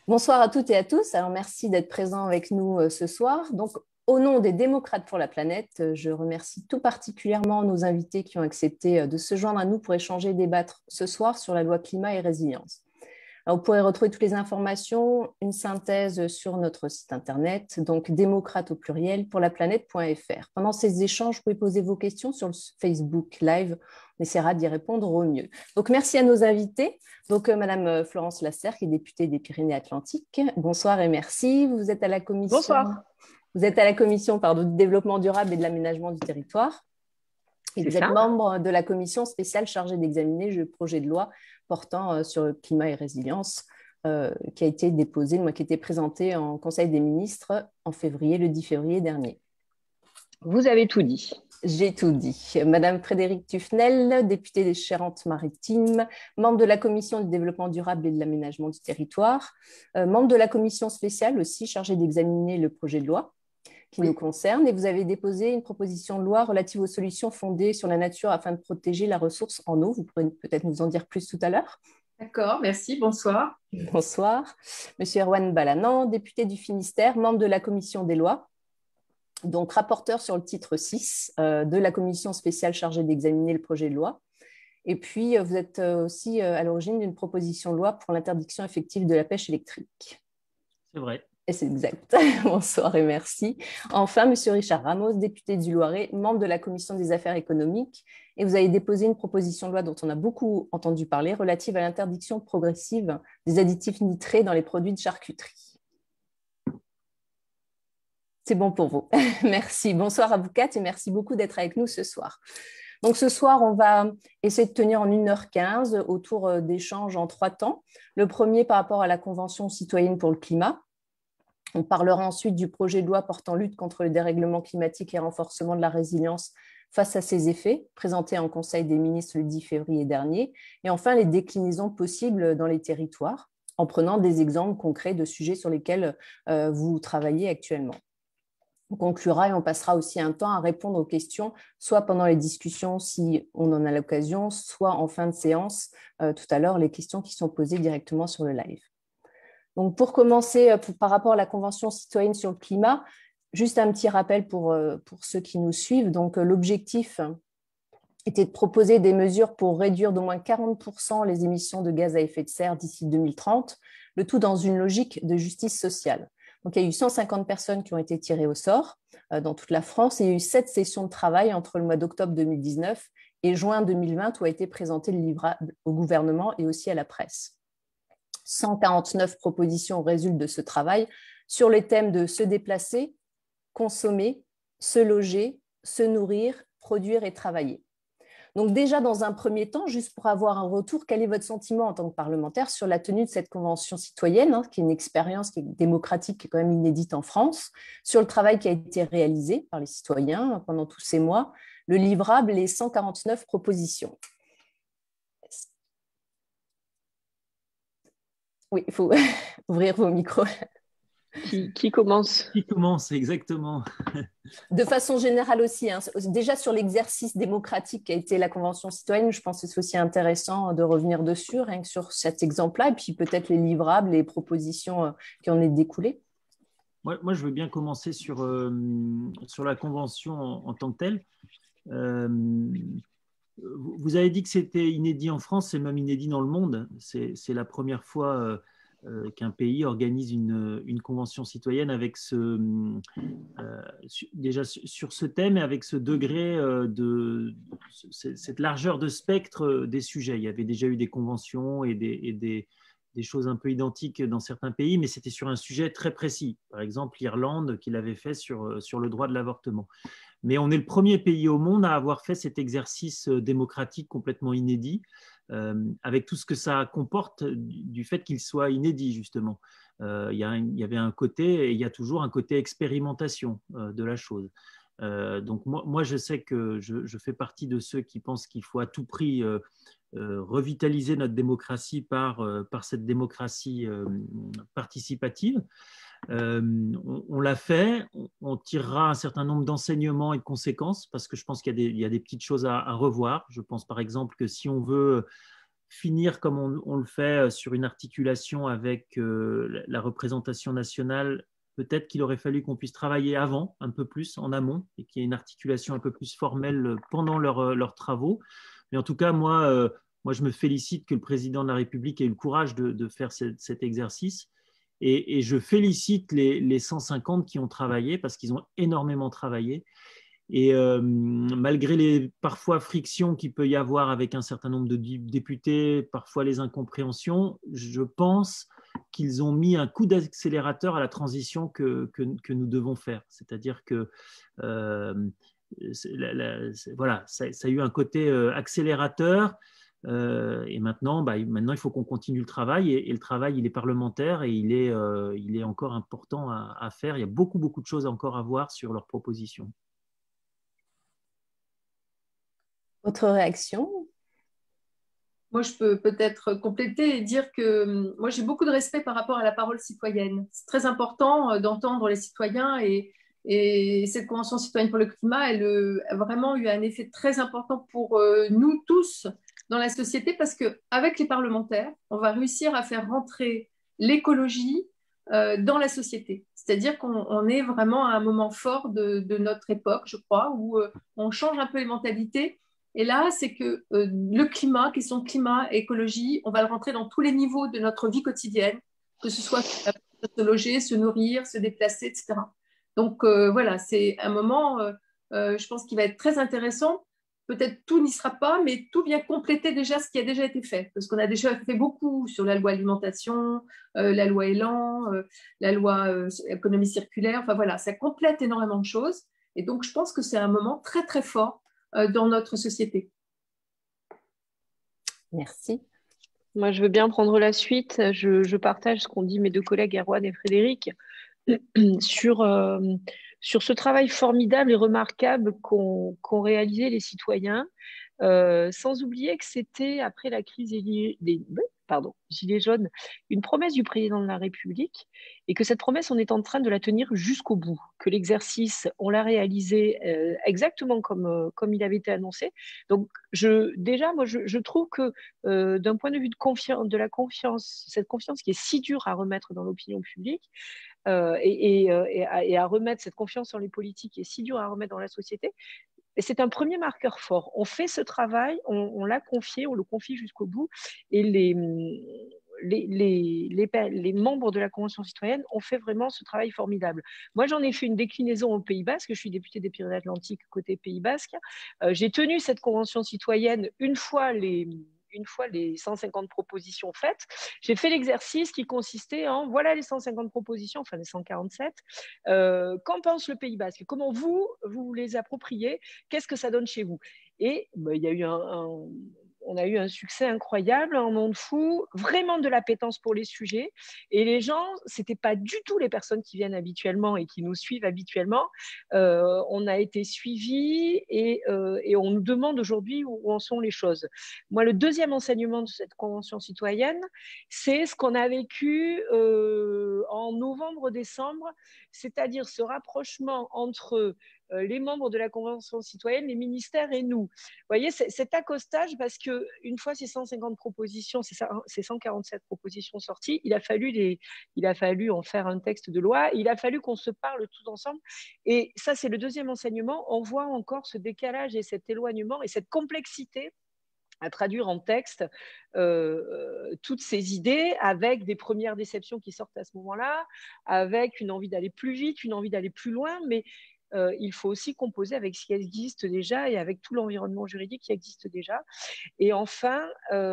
Bonsoir à toutes et à tous. Alors, merci d'être présents avec nous ce soir. Donc, au nom des démocrates pour la planète, je remercie tout particulièrement nos invités qui ont accepté de se joindre à nous pour échanger et débattre ce soir sur la loi climat et résilience. Alors, vous pourrez retrouver toutes les informations, une synthèse sur notre site internet, donc démocrate au pluriel pour la planète.fr. Pendant ces échanges, vous pouvez poser vos questions sur le Facebook Live. On essaiera d'y répondre au mieux. Donc, merci à nos invités. Donc, Madame Florence Lasserre, qui est députée des Pyrénées-Atlantiques. Bonsoir et merci. Vous êtes à la commission, Bonsoir, du développement durable et de l'aménagement du territoire. Et c'est vous êtes ça? membre de la commission spéciale chargée d'examiner le projet de loi portant sur le climat et résilience qui a été déposé, qui a été présenté en Conseil des ministres en février, le 10 février dernier. Vous avez tout dit. J'ai tout dit. Madame Frédérique Tufnel, députée des Charentes-Maritimes, membre de la commission du développement durable et de l'aménagement du territoire, membre de la commission spéciale aussi chargée d'examiner le projet de loi qui nous Oui, concerne, et vous avez déposé une proposition de loi relative aux solutions fondées sur la nature afin de protéger la ressource en eau. Vous pourrez peut-être nous en dire plus tout à l'heure. D'accord, merci, bonsoir. Bonsoir. Monsieur Erwan Balanan, député du Finistère, membre de la commission des lois, donc rapporteur sur le titre 6 de la commission spéciale chargée d'examiner le projet de loi. Et puis, vous êtes aussi à l'origine d'une proposition de loi pour l'interdiction effective de la pêche électrique. C'est vrai. Et c'est exact. Bonsoir et merci. Enfin, Monsieur Richard Ramos, député du Loiret, membre de la Commission des affaires économiques, et vous avez déposé une proposition de loi dont on a beaucoup entendu parler, relative à l'interdiction progressive des additifs nitrés dans les produits de charcuterie. C'est bon pour vous. Merci. Bonsoir à vous quatre et merci beaucoup d'être avec nous ce soir. Donc ce soir, on va essayer de tenir en 1h15 autour d'échanges en 3 temps. Le premier par rapport à la Convention citoyenne pour le climat. On parlera ensuite du projet de loi portant lutte contre le dérèglement climatique et renforcement de la résilience face à ses effets, présenté en Conseil des ministres le 10 février dernier. Et enfin, les déclinaisons possibles dans les territoires, en prenant des exemples concrets de sujets sur lesquels vous travaillez actuellement. On conclura et on passera aussi un temps à répondre aux questions, soit pendant les discussions si on en a l'occasion, soit en fin de séance, tout à l'heure, les questions qui sont posées directement sur le live. Donc, pour commencer, par rapport à la Convention citoyenne sur le climat, juste un petit rappel pour ceux qui nous suivent. Donc, l'objectif était de proposer des mesures pour réduire d'au moins 40% les émissions de gaz à effet de serre d'ici 2030, le tout dans une logique de justice sociale. Donc, il y a eu 150 personnes qui ont été tirées au sort dans toute la France et il y a eu 7 sessions de travail entre le mois d'octobre 2019 et juin 2020 où a été présenté le livrable au gouvernement et aussi à la presse. 149 propositions résultent de ce travail sur les thèmes de se déplacer, consommer, se loger, se nourrir, produire et travailler. Donc déjà, dans un premier temps, juste pour avoir un retour, quel est votre sentiment en tant que parlementaire sur la tenue de cette convention citoyenne, qui est une expérience qui est démocratique, qui est quand même inédite en France, sur le travail qui a été réalisé par les citoyens pendant tous ces mois, le livrable, les 149 propositions. Oui, il faut ouvrir vos micros. Qui commence? Qui commence exactement? De façon générale aussi, déjà sur l'exercice démocratique qui a été la Convention citoyenne, je pense que c'est aussi intéressant de revenir dessus, rien que sur cet exemple-là, et puis peut-être les livrables, les propositions qui en est découlées. Moi, je veux bien commencer sur la Convention en tant que telle. Vous avez dit que c'était inédit en France, c'est même inédit dans le monde. C'est la première fois qu'un pays organise une convention citoyenne avec déjà sur ce thème et avec ce degré cette largeur de spectre des sujets. Il y avait déjà eu des conventions et des choses un peu identiques dans certains pays, mais c'était sur un sujet très précis. Par exemple, l'Irlande qui l'avait fait sur le droit de l'avortement. Mais on est le premier pays au monde à avoir fait cet exercice démocratique complètement inédit, avec tout ce que ça comporte du fait qu'il soit inédit, justement. Il y avait un côté, et il y a toujours un côté expérimentation de la chose. Donc moi, je sais que je fais partie de ceux qui pensent qu'il faut à tout prix revitaliser notre démocratie par cette démocratie participative. On l'a fait, on tirera un certain nombre d'enseignements et de conséquences parce que je pense qu'il y a des petites choses à revoir. Je pense par exemple que si on veut finir comme on le fait sur une articulation avec la représentation nationale. Peut-être qu'il aurait fallu qu'on puisse travailler avant, un peu plus en amont, et qu'il y ait une articulation un peu plus formelle pendant leurs travaux. Mais en tout cas, moi, je me félicite que le président de la République ait eu le courage de faire cet exercice. Et je félicite les 150 qui ont travaillé, parce qu'ils ont énormément travaillé. Et malgré les parfois frictions qu'il peut y avoir avec un certain nombre de députés, parfois les incompréhensions, je pense qu'ils ont mis un coup d'accélérateur à la transition que nous devons faire. C'est-à-dire que voilà, ça a eu un côté accélérateur. Et maintenant, il faut qu'on continue le travail. Et le travail, il est parlementaire et il est encore important à faire. Il y a beaucoup de choses encore à voir sur leurs propositions. Votre réaction? Moi, je peux peut-être compléter et dire que moi, j'ai beaucoup de respect par rapport à la parole citoyenne. C'est très important d'entendre les citoyens et cette Convention citoyenne pour le climat, elle a vraiment eu un effet très important pour nous tous dans la société parce qu'avec les parlementaires, on va réussir à faire rentrer l'écologie dans la société. C'est-à-dire qu'on est vraiment à un moment fort de notre époque, je crois, où on change un peu les mentalités. Et là, c'est que le climat, question de climat et écologie, on va le rentrer dans tous les niveaux de notre vie quotidienne, que ce soit se loger, se nourrir, se déplacer, etc. Donc voilà, c'est un moment, je pense, qui va être très intéressant. Peut-être tout n'y sera pas, mais tout vient compléter déjà ce qui a déjà été fait. Parce qu'on a déjà fait beaucoup sur la loi alimentation, la loi Élan, la loi économie circulaire. Enfin voilà, ça complète énormément de choses. Et donc, je pense que c'est un moment très, très fort dans notre société. Merci. Moi, je veux bien prendre la suite. Je partage ce qu'ont dit mes deux collègues Erwan et Frédéric sur ce travail formidable et remarquable qu'ont réalisé les citoyens, sans oublier que c'était, après la crise Gilets jaunes, une promesse du président de la République et que cette promesse, on est en train de la tenir jusqu'au bout, que l'exercice, on l'a réalisé exactement comme il avait été annoncé. Donc, je trouve que d'un point de vue de la confiance, cette confiance qui est si dure à remettre dans l'opinion publique, et à remettre cette confiance en les politiques qui est si dure à remettre dans la société, et c'est un premier marqueur fort. On fait ce travail, on l'a confié, on le confie jusqu'au bout, et les membres de la Convention citoyenne ont fait vraiment ce travail formidable. Moi, j'en ai fait une déclinaison au Pays Basque, je suis députée des Pyrénées-Atlantiques côté Pays Basque. J'ai tenu cette Convention citoyenne une fois les 150 propositions faites. J'ai fait l'exercice qui consistait en voilà les 150 propositions, enfin les 147. Qu'en pense le Pays Basque? Comment vous les appropriez? Qu'est-ce que ça donne chez vous? Et il y a eu on a eu un succès incroyable, un monde fou, vraiment de l'appétence pour les sujets. Et les gens, ce n'étaient pas du tout les personnes qui viennent habituellement et qui nous suivent habituellement. On a été suivis et on nous demande aujourd'hui où en sont les choses. Moi, le deuxième enseignement de cette Convention citoyenne, c'est ce qu'on a vécu en novembre-décembre, c'est-à-dire ce rapprochement entre les membres de la Convention citoyenne, les ministères et nous. Vous voyez, cet accostage, parce qu'une fois ces 150 propositions, ces 147 propositions sorties, il a fallu en faire un texte de loi, il a fallu qu'on se parle tous ensemble. Et ça, c'est le deuxième enseignement. On voit encore ce décalage et cet éloignement et cette complexité à traduire en texte toutes ces idées avec des premières déceptions qui sortent à ce moment-là, avec une envie d'aller plus vite, une envie d'aller plus loin, mais il faut aussi composer avec ce qui existe déjà et avec tout l'environnement juridique qui existe déjà. Et enfin,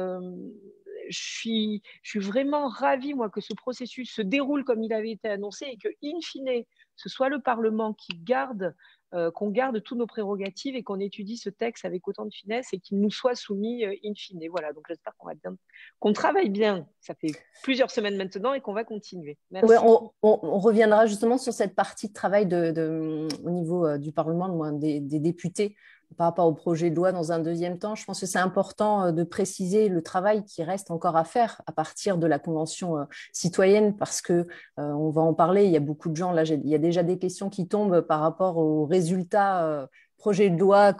je suis vraiment ravie, moi, que ce processus se déroule comme il avait été annoncé et que, in fine, ce soit le Parlement qui qu'on garde toutes nos prérogatives et qu'on étudie ce texte avec autant de finesse et qu'il nous soit soumis in fine. Voilà, donc j'espère qu'on travaille bien. Ça fait plusieurs semaines maintenant et qu'on va continuer. Merci. Ouais, on reviendra justement sur cette partie de travail au niveau du Parlement, des députés par rapport au projet de loi dans un deuxième temps. Je pense que c'est important de préciser le travail qui reste encore à faire à partir de la Convention citoyenne parce qu'on va en parler, il y a beaucoup de gens, là il y a déjà des questions qui tombent par rapport aux résultats projet de loi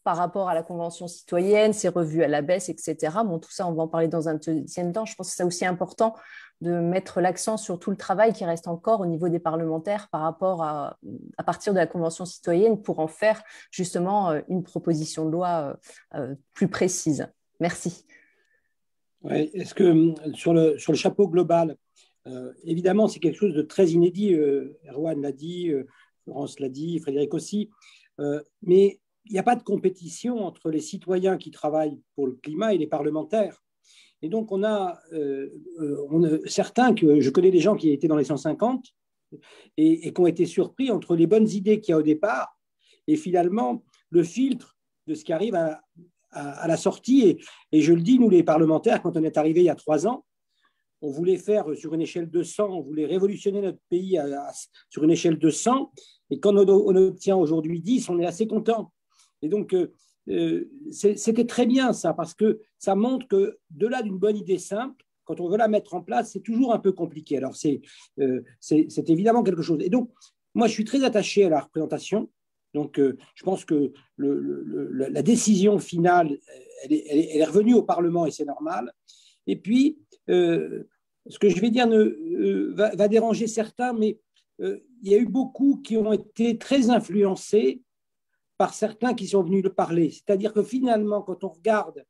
par rapport à la Convention citoyenne, c'est revu à la baisse, etc. Bon, tout ça, on va en parler dans un deuxième temps. Je pense que c'est aussi important de mettre l'accent sur tout le travail qui reste encore au niveau des parlementaires par rapport à partir de la Convention citoyenne pour en faire justement une proposition de loi plus précise. Merci. Ouais, est-ce que sur le chapeau global, évidemment, c'est quelque chose de très inédit. Erwan l'a dit, Florence l'a dit, Frédéric aussi. Mais il n'y a pas de compétition entre les citoyens qui travaillent pour le climat et les parlementaires. Et donc, on a certains, que je connais des gens qui étaient dans les 150 et qui ont été surpris entre les bonnes idées qu'il y a au départ et finalement le filtre de ce qui arrive à la sortie. Et je le dis, nous les parlementaires, quand on est arrivé il y a 3 ans, on voulait faire sur une échelle de 100, on voulait révolutionner notre pays sur une échelle de 100. Et quand on obtient aujourd'hui 10, on est assez content. Et donc, c'était très bien ça, parce que ça montre que de-delà d'une bonne idée simple, quand on veut la mettre en place, c'est toujours un peu compliqué. Alors, c'est évidemment quelque chose. Et donc, moi, je suis très attaché à la représentation. Donc, je pense que la décision finale, elle est revenue au Parlement et c'est normal. Et puis, ce que je vais dire va déranger certains, mais il y a eu beaucoup qui ont été très influencés par certains qui sont venus le parler. C'est-à-dire que finalement, quand on regarde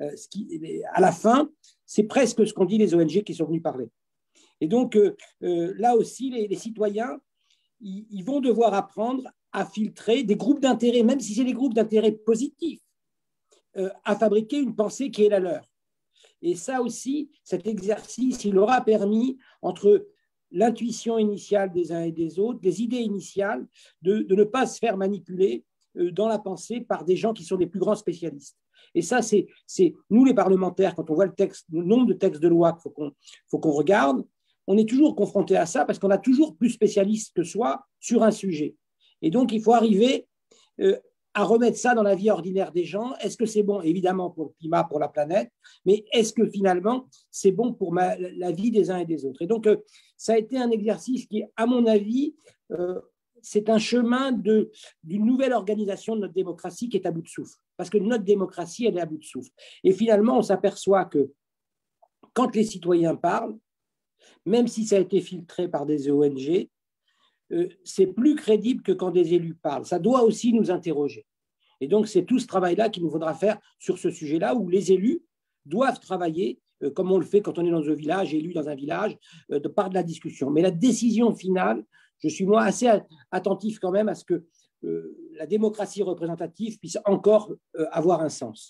à la fin, c'est presque ce qu'ont dit les ONG qui sont venus parler. Et donc, là aussi, les citoyens, ils vont devoir apprendre à filtrer des groupes d'intérêt, même si c'est des groupes d'intérêt positifs, à fabriquer une pensée qui est la leur. Et ça aussi, cet exercice, il aura permis, entre l'intuition initiale des uns et des autres, des idées initiales, de ne pas se faire manipuler dans la pensée par des gens qui sont des plus grands spécialistes. Et ça, c'est nous les parlementaires, quand on voit le nombre de textes de loi qu'il faut qu'on regarde, on est toujours confronté à ça parce qu'on a toujours plus spécialistes que soi sur un sujet. Et donc, il faut arriver à remettre ça dans la vie ordinaire des gens. Est-ce que c'est bon, évidemment, pour le climat, pour la planète, mais est-ce que finalement, c'est bon pour la vie des uns et des autres? Et donc, ça a été un exercice qui, à mon avis, c'est un chemin d'une nouvelle organisation de notre démocratie qui est à bout de souffle. Parce que notre démocratie, elle est à bout de souffle. Et finalement, on s'aperçoit que quand les citoyens parlent, même si ça a été filtré par des ONG, c'est plus crédible que quand des élus parlent. Ça doit aussi nous interroger. Et donc, c'est tout ce travail-là qu'il nous faudra faire sur ce sujet-là, où les élus doivent travailler, comme on le fait quand on est dans un village, élu dans un village, par de la discussion. Mais la décision finale, je suis moi assez attentif quand même à ce que la démocratie représentative puisse encore avoir un sens.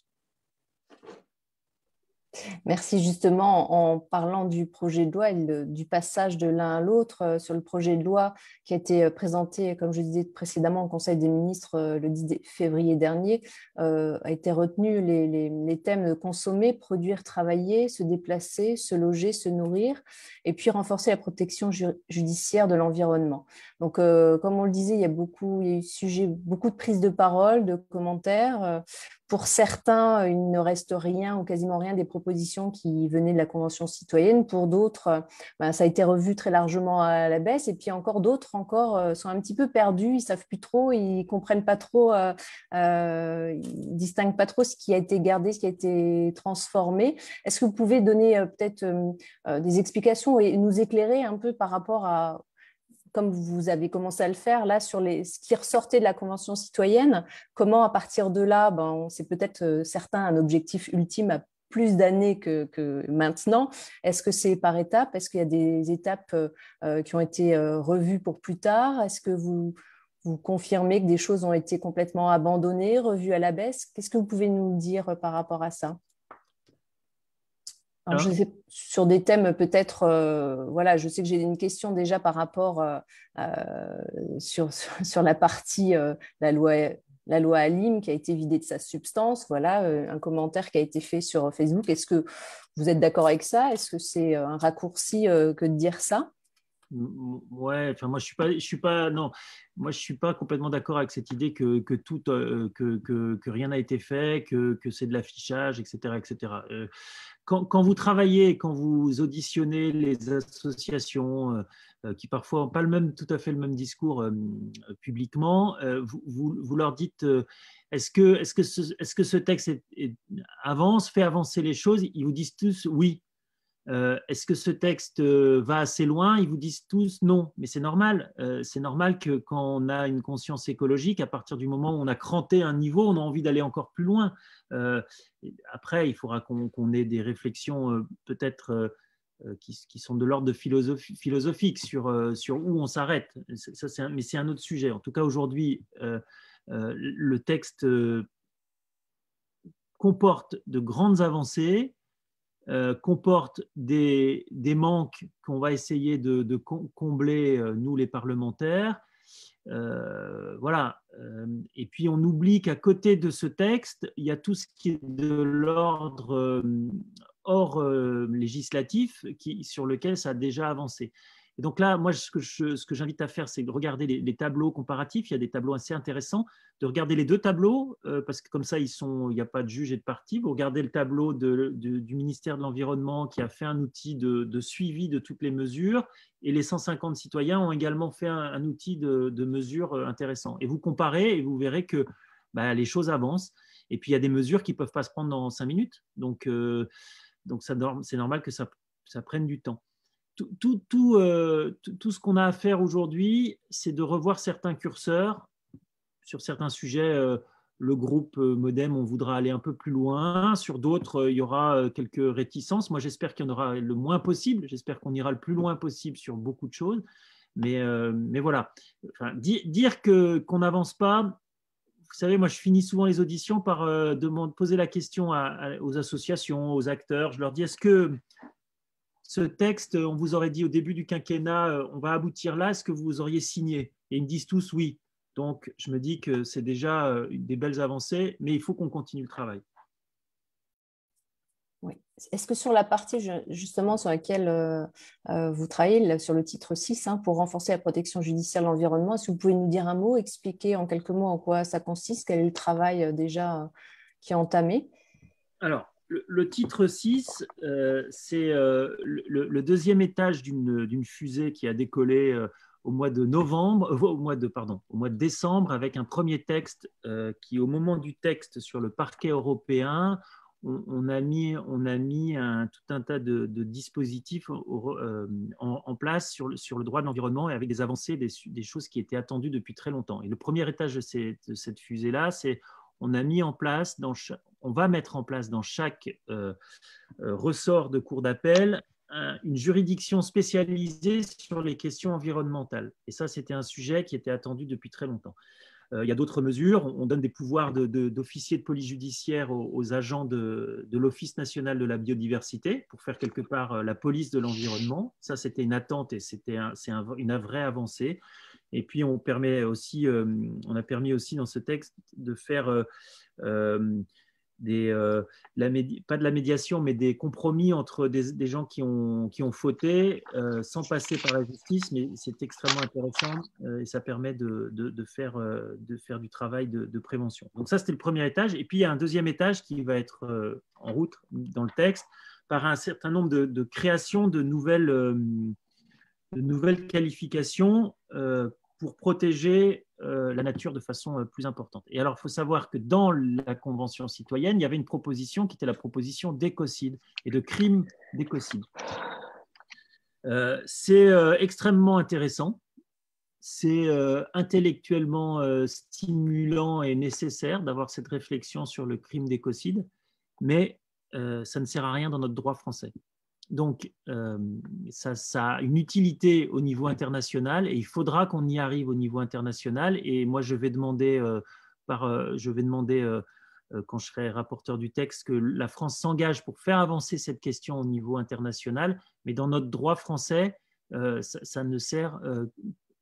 Merci. Justement, en parlant du projet de loi et du passage de l'un à l'autre, sur le projet de loi qui a été présenté, comme je disais précédemment, au Conseil des ministres le 10 février dernier, a été retenu les thèmes consommer, produire, travailler, se déplacer, se loger, se nourrir, et puis renforcer la protection judiciaire de l'environnement. Donc, comme on le disait, il y a beaucoup de prises de parole, de commentaires. Pour certains, il ne reste rien ou quasiment rien des propositions qui venaient de la Convention citoyenne. Pour d'autres, ça a été revu très largement à la baisse. Et puis d'autres sont un petit peu perdus. Ils ne savent plus trop, ils ne comprennent pas trop, ils ne distinguent pas trop ce qui a été gardé, ce qui a été transformé. Est-ce que vous pouvez donner peut-être des explications et nous éclairer un peu par rapport à, comme vous avez commencé à le faire, là, sur ce qui ressortait de la Convention citoyenne, comment, à partir de là, c'est peut-être certains un objectif ultime à plus d'années que maintenant. Est-ce que c'est par étapes? Est-ce qu'il y a des étapes qui ont été revues pour plus tard? Est-ce que vous confirmez que des choses ont été complètement abandonnées, revues à la baisse? Qu'est-ce que vous pouvez nous dire par rapport à ça? Alors, je sais, sur des thèmes peut-être, je sais que j'ai une question déjà par rapport sur la partie la loi Alim qui a été vidée de sa substance. Voilà, un commentaire qui a été fait sur Facebook. Est-ce que vous êtes d'accord avec ça? Est-ce que c'est un raccourci que de dire ça? Ouais, enfin moi je suis pas complètement d'accord avec cette idée que rien n'a été fait, que c'est de l'affichage, etc., etc. Quand vous travaillez, quand vous auditionnez les associations qui parfois n'ont pas tout à fait le même discours publiquement, vous leur dites est-ce que ce texte fait avancer les choses? Ils vous disent tous oui. Est-ce que ce texte va assez loin? Ils vous disent tous non, mais c'est normal. C'est normal que quand on a une conscience écologique, à partir du moment où on a cranté un niveau, on a envie d'aller encore plus loin. Après, il faudra qu'on ait des réflexions peut-être qui sont de l'ordre de philosophique sur où on s'arrête. Mais c'est un autre sujet. En tout cas, aujourd'hui, le texte comporte de grandes avancées, comporte des manques qu'on va essayer de combler, nous les parlementaires. Voilà. Et puis on oublie qu'à côté de ce texte, il y a tout ce qui est de l'ordre hors législatif sur lequel ça a déjà avancé. Et donc là, moi, ce que j'invite à faire, c'est de regarder les tableaux comparatifs. Il y a des tableaux assez intéressants, de regarder les deux tableaux, parce que comme ça, il n'y a pas de juge et de parti. Vous regardez le tableau du ministère de l'Environnement qui a fait un outil de suivi de toutes les mesures, et les 150 citoyens ont également fait un outil de mesure intéressant. Et vous comparez et vous verrez que les choses avancent. Et puis, il y a des mesures qui ne peuvent pas se prendre dans 5 minutes. Donc c'est normal que ça prenne du temps. Tout ce qu'on a à faire aujourd'hui, c'est de revoir certains curseurs. Sur certains sujets, le groupe Modem, on voudra aller un peu plus loin. Sur d'autres, il y aura quelques réticences. Moi, j'espère qu'il y en aura le moins possible. J'espère qu'on ira le plus loin possible sur beaucoup de choses. Mais voilà. Enfin, dire qu'on n'avance pas, vous savez, moi, je finis souvent les auditions par poser la question aux associations, aux acteurs. Je leur dis, est-ce que ce texte, on vous aurait dit au début du quinquennat, on va aboutir là, est-ce que vous auriez signé? Et ils me disent tous oui. Donc, je me dis que c'est déjà des belles avancées, mais il faut qu'on continue le travail. Oui. Est-ce que sur la partie justement sur laquelle vous travaillez, sur le titre 6, pour renforcer la protection judiciaire de l'environnement, est-ce que vous pouvez nous dire un mot, expliquer en quelques mots en quoi ça consiste, quel est le travail déjà qui est entamé? Alors, le titre 6, c'est le deuxième étage d'une fusée qui a décollé au mois de décembre, avec un premier texte qui, au moment du texte sur le parquet européen, on a mis tout un tas de dispositifs en place sur le droit de l'environnement, et avec des avancées, des choses qui étaient attendues depuis très longtemps. Et le premier étage de cette fusée-là, c'est on va mettre en place dans chaque ressort de cour d'appel une juridiction spécialisée sur les questions environnementales. Et ça, c'était un sujet qui était attendu depuis très longtemps. Il y a d'autres mesures. On donne des pouvoirs d'officiers de police judiciaire aux agents de l'Office national de la biodiversité pour faire quelque part la police de l'environnement. Ça, c'était une attente et c'est une vraie avancée. Et puis, on a permis aussi dans ce texte de faire pas de la médiation, mais des compromis entre des gens qui ont fauté sans passer par la justice. Mais c'est extrêmement intéressant et ça permet de faire du travail de prévention. Donc ça, c'était le premier étage. Et puis, il y a un deuxième étage qui va être en route dans le texte par un certain nombre de créations de nouvelles qualifications pour protéger la nature de façon plus importante. Et alors, il faut savoir que dans la Convention citoyenne, il y avait une proposition qui était la proposition d'écocide et de crime d'écocide. C'est extrêmement intéressant, c'est intellectuellement stimulant et nécessaire d'avoir cette réflexion sur le crime d'écocide, mais ça ne sert à rien dans notre droit français. Donc, ça a une utilité au niveau international et il faudra qu'on y arrive au niveau international. Et moi, je vais demander, quand je serai rapporteur du texte, que la France s'engage pour faire avancer cette question au niveau international. Mais dans notre droit français, ça ne sert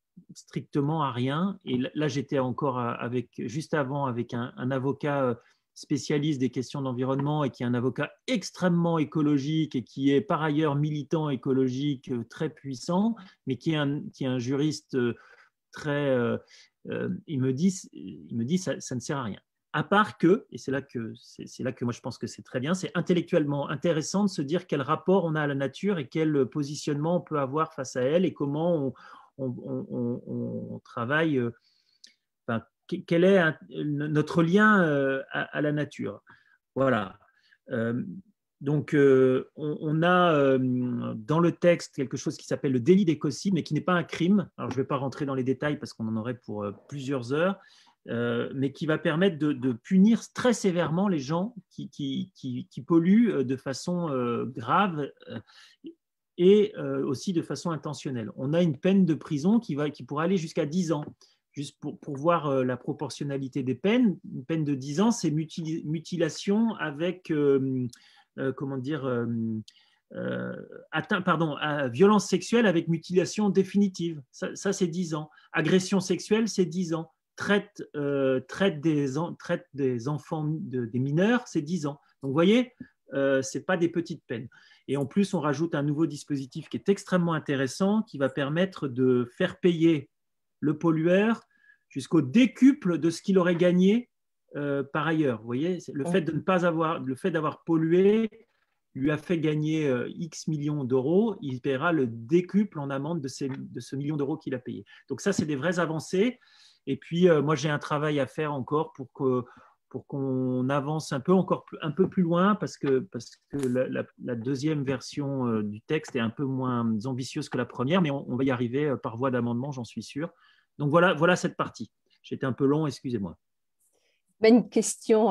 strictement à rien. Et là, j'étais encore juste avant avec un avocat spécialiste des questions d'environnement et qui est un avocat extrêmement écologique et qui est par ailleurs militant écologique très puissant, mais qui est un juriste très… il me dit ça ne sert à rien. À part que, et c'est là que moi je pense que c'est très bien, c'est intellectuellement intéressant de se dire quel rapport on a à la nature et quel positionnement on peut avoir face à elle et comment on travaille, enfin, quel est notre lien à la nature. Voilà. Donc, on a dans le texte quelque chose qui s'appelle le délit d'écocide, mais qui n'est pas un crime. Alors, je ne vais pas rentrer dans les détails parce qu'on en aurait pour plusieurs heures, mais qui va permettre de punir très sévèrement les gens qui polluent de façon grave et aussi de façon intentionnelle. On a une peine de prison qui pourrait aller jusqu'à 10 ans. Juste pour voir la proportionnalité des peines, une peine de 10 ans, c'est mutilation avec… comment dire, violence sexuelle avec mutilation définitive. Ça c'est 10 ans. Agression sexuelle, c'est 10 ans. Traite des enfants, des mineurs, c'est 10 ans. Donc, vous voyez, ce n'est pas des petites peines. Et en plus, on rajoute un nouveau dispositif qui est extrêmement intéressant, qui va permettre de faire payer le pollueur jusqu'au décuple de ce qu'il aurait gagné par ailleurs. Vous voyez, le fait d'avoir pollué lui a fait gagner X millions d'euros, il paiera le décuple en amende de ce million d'euros qu'il a payé. Donc ça, c'est des vraies avancées. Et puis, moi, j'ai un travail à faire encore pour qu'on avance un peu plus loin, parce que la deuxième version du texte est un peu moins ambitieuse que la première, mais on va y arriver par voie d'amendement, j'en suis sûr. Donc voilà cette partie. J'étais un peu long, excusez-moi. Une question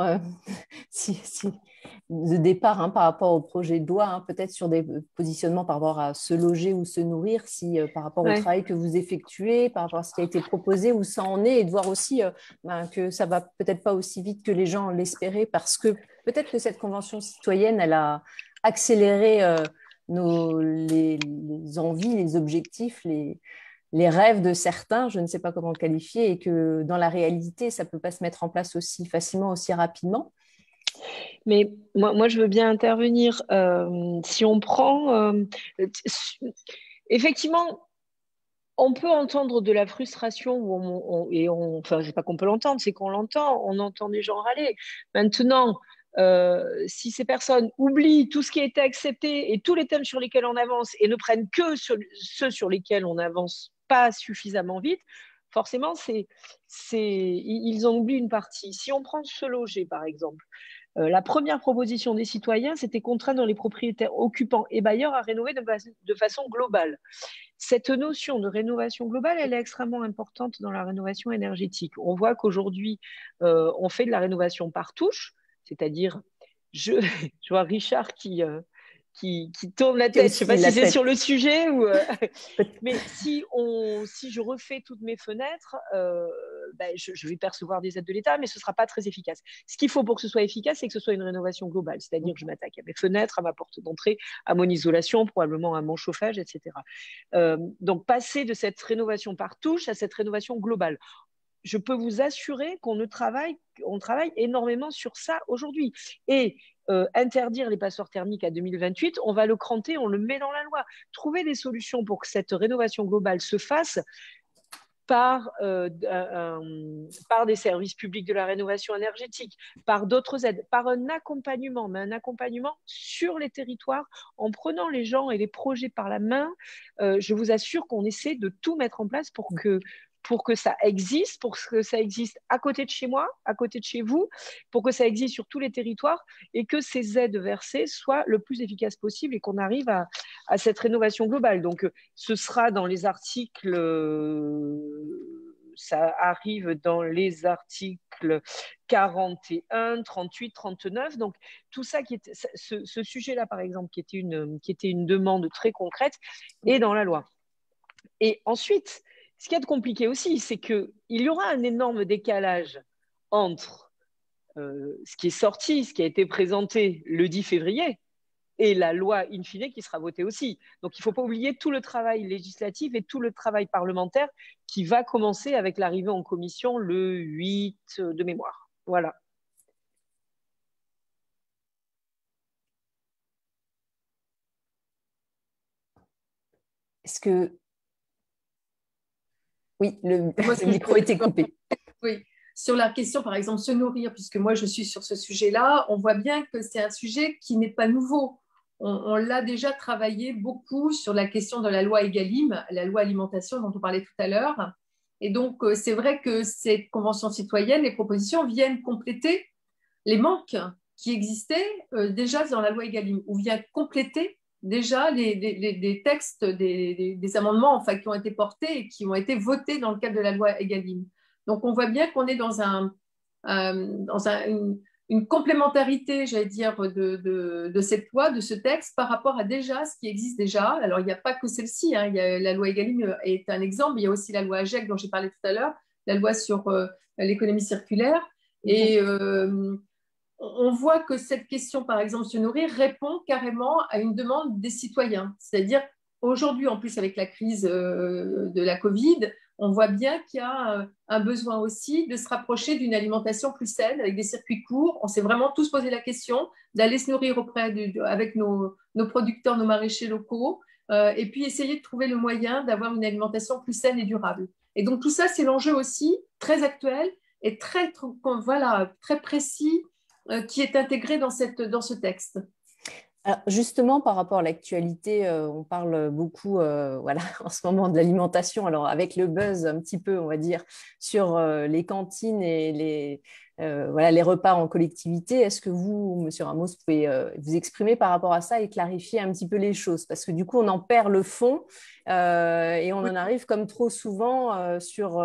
de départ par rapport au projet de loi, peut-être sur des positionnements par rapport à se loger ou se nourrir, par rapport au travail que vous effectuez, par rapport à ce qui a été proposé, où ça en est, et de voir aussi que ça ne va peut-être pas aussi vite que les gens l'espéraient, parce que peut-être que cette convention citoyenne, elle a accéléré les envies, les objectifs, les rêves de certains, je ne sais pas comment le qualifier, et que dans la réalité, ça ne peut pas se mettre en place aussi facilement, aussi rapidement. Mais moi je veux bien intervenir. Si on prend… effectivement, on peut entendre de la frustration, enfin, c'est pas qu'on peut l'entendre, c'est qu'on l'entend, on entend des gens râler. Maintenant, si ces personnes oublient tout ce qui a été accepté et tous les thèmes sur lesquels on avance et ne prennent que ceux sur lesquels on n'avance pas suffisamment vite, forcément, ils en oublient une partie. Si on prend se loger, par exemple, la première proposition des citoyens, c'était contraindre les propriétaires occupants et bailleurs à rénover de façon globale. Cette notion de rénovation globale, elle est extrêmement importante dans la rénovation énergétique. On voit qu'aujourd'hui, on fait de la rénovation par touche, c'est-à-dire, je vois Richard qui tourne la tête. Je ne sais pas si c'est sur le sujet ou… mais si je refais toutes mes fenêtres, je vais percevoir des aides de l'État, mais ce ne sera pas très efficace. Ce qu'il faut pour que ce soit efficace, c'est que ce soit une rénovation globale, c'est-à-dire que je m'attaque à mes fenêtres, à ma porte d'entrée, à mon isolation, probablement à mon chauffage, etc. Donc, passer de cette rénovation par touche à cette rénovation globale. Je peux vous assurer qu'on travaille énormément sur ça aujourd'hui. Et interdire les passoires thermiques à 2028, on va le cranter, on le met dans la loi. Trouver des solutions pour que cette rénovation globale se fasse par des services publics de la rénovation énergétique, par d'autres aides, par un accompagnement, mais un accompagnement sur les territoires, en prenant les gens et les projets par la main. Je vous assure qu'on essaie de tout mettre en place pour que ça existe, pour que ça existe à côté de chez moi, à côté de chez vous, pour que ça existe sur tous les territoires et que ces aides versées soient le plus efficaces possible et qu'on arrive à cette rénovation globale. Donc, ce sera dans les articles, ça arrive dans les articles 41, 38, 39. Donc, tout ça, ce sujet-là, par exemple, qui était une demande très concrète, est dans la loi. Et ensuite, ce qu'il y a de compliqué aussi, c'est qu'il y aura un énorme décalage entre ce qui est sorti, ce qui a été présenté le 10 février, et la loi in fine qui sera votée aussi. Donc, il ne faut pas oublier tout le travail législatif et tout le travail parlementaire qui va commencer avec l'arrivée en commission le 8 de mémoire. Voilà. est-ce que… Oui, le micro était coupé. Oui, sur la question, par exemple, se nourrir, puisque moi je suis sur ce sujet-là, on voit bien que c'est un sujet qui n'est pas nouveau. On l'a déjà travaillé beaucoup sur la question de la loi Egalim, la loi alimentation dont on parlait tout à l'heure. Et donc, c'est vrai que cette convention citoyenne, les propositions viennent compléter les manques qui existaient déjà dans la loi Egalim, ou viennent compléter déjà des textes, des amendements enfin, qui ont été portés et qui ont été votés dans le cadre de la loi Egalim. Donc, on voit bien qu'on est dans une complémentarité, j'allais dire, de cette loi, de ce texte, par rapport à déjà ce qui existe déjà. Alors, il n'y a pas que celle-ci, hein. La loi Egalim est un exemple, il y a aussi la loi AGEC dont j'ai parlé tout à l'heure, la loi sur l'économie circulaire. Et on voit que cette question, par exemple, se nourrir, répond carrément à une demande des citoyens. C'est-à-dire, aujourd'hui, en plus, avec la crise de la Covid, on voit bien qu'il y a un besoin aussi de se rapprocher d'une alimentation plus saine, avec des circuits courts. On s'est vraiment tous posé la question d'aller se nourrir avec nos producteurs, nos maraîchers locaux, et puis essayer de trouver le moyen d'avoir une alimentation plus saine et durable. Et donc, tout ça, c'est l'enjeu aussi, très actuel et très précis, qui est intégré dans ce texte. Alors justement, par rapport à l'actualité, on parle beaucoup voilà, en ce moment de l'alimentation, alors avec le buzz un petit peu, on va dire, sur les cantines et les repas en collectivité. Est-ce que vous, Monsieur Ramos, pouvez vous exprimer par rapport à ça et clarifier un petit peu les choses? Parce que du coup, on en perd le fond et on en arrive comme trop souvent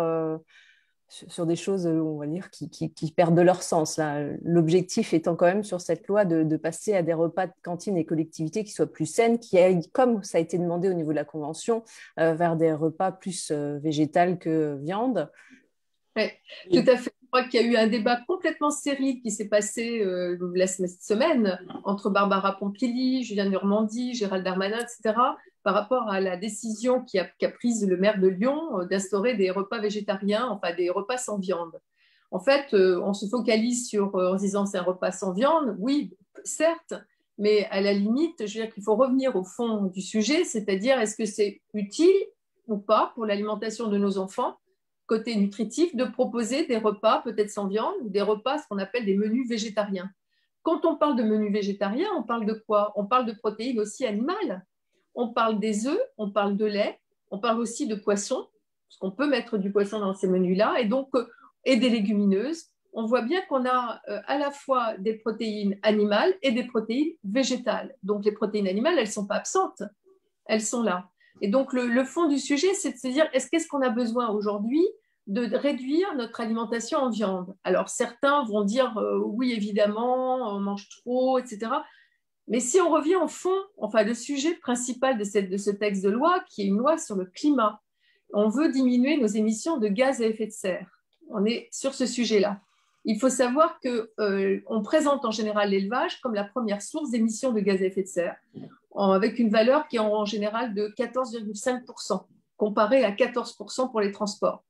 sur des choses, on va dire, qui perdent de leur sens. Là. L'objectif étant quand même sur cette loi de passer à des repas de cantine et collectivités qui soient plus saines, qui aillent, comme ça a été demandé au niveau de la Convention, vers des repas plus végétales que viande. Oui, tout à fait. Je crois qu'il y a eu un débat complètement stérile qui s'est passé la semaine entre Barbara Pompili, Julien Normandie, Gérald Darmanin, etc., par rapport à la décision qu'a prise le maire de Lyon d'instaurer des repas végétariens, enfin des repas sans viande. En fait, on se focalise en se disant c'est un repas sans viande, oui, certes, mais à la limite, je veux dire qu'il faut revenir au fond du sujet, c'est-à-dire est-ce que c'est utile ou pas pour l'alimentation de nos enfants, côté nutritif, de proposer des repas peut-être sans viande, ou des repas, ce qu'on appelle des menus végétariens. Quand on parle de menus végétariens, on parle de quoi? On parle de protéines aussi animales. On parle des œufs, on parle de lait, on parle aussi de poissons, parce qu'on peut mettre du poisson dans ces menus-là, et des légumineuses. On voit bien qu'on a à la fois des protéines animales et des protéines végétales. Donc les protéines animales, elles ne sont pas absentes, elles sont là. Et donc le fond du sujet, c'est de se dire, qu'est-ce qu'on a besoin aujourd'hui de réduire notre alimentation en viande? Alors certains vont dire, oui, évidemment, on mange trop, etc. Mais si on revient au fond, enfin le sujet principal de ce texte de loi, qui est une loi sur le climat, on veut diminuer nos émissions de gaz à effet de serre. On est sur ce sujet-là. Il faut savoir qu'on présente en général l'élevage comme la première source d'émissions de gaz à effet de serre, avec une valeur qui est en général de 14,5%, comparée à 14% pour les transports.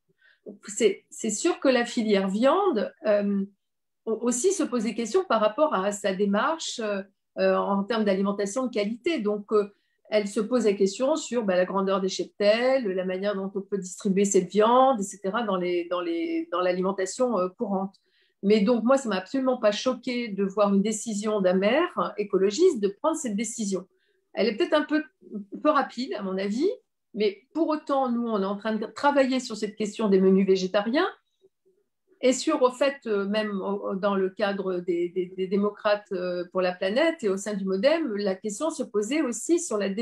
C'est sûr que la filière viande aussi se pose des questions par rapport à sa démarche en termes d'alimentation de qualité. Donc, elle se pose la question sur la grandeur des cheptels, la manière dont on peut distribuer cette viande, etc., dans l'alimentation courante. Mais donc, moi, ça ne m'a absolument pas choqué de voir une décision d'un maire écologiste de prendre cette décision. Elle est peut-être un peu rapide, à mon avis, mais pour autant, nous, on est en train de travailler sur cette question des menus végétariens et sur, au fait, même dans le cadre des démocrates pour la planète et au sein du MoDem, la question se posait aussi sur la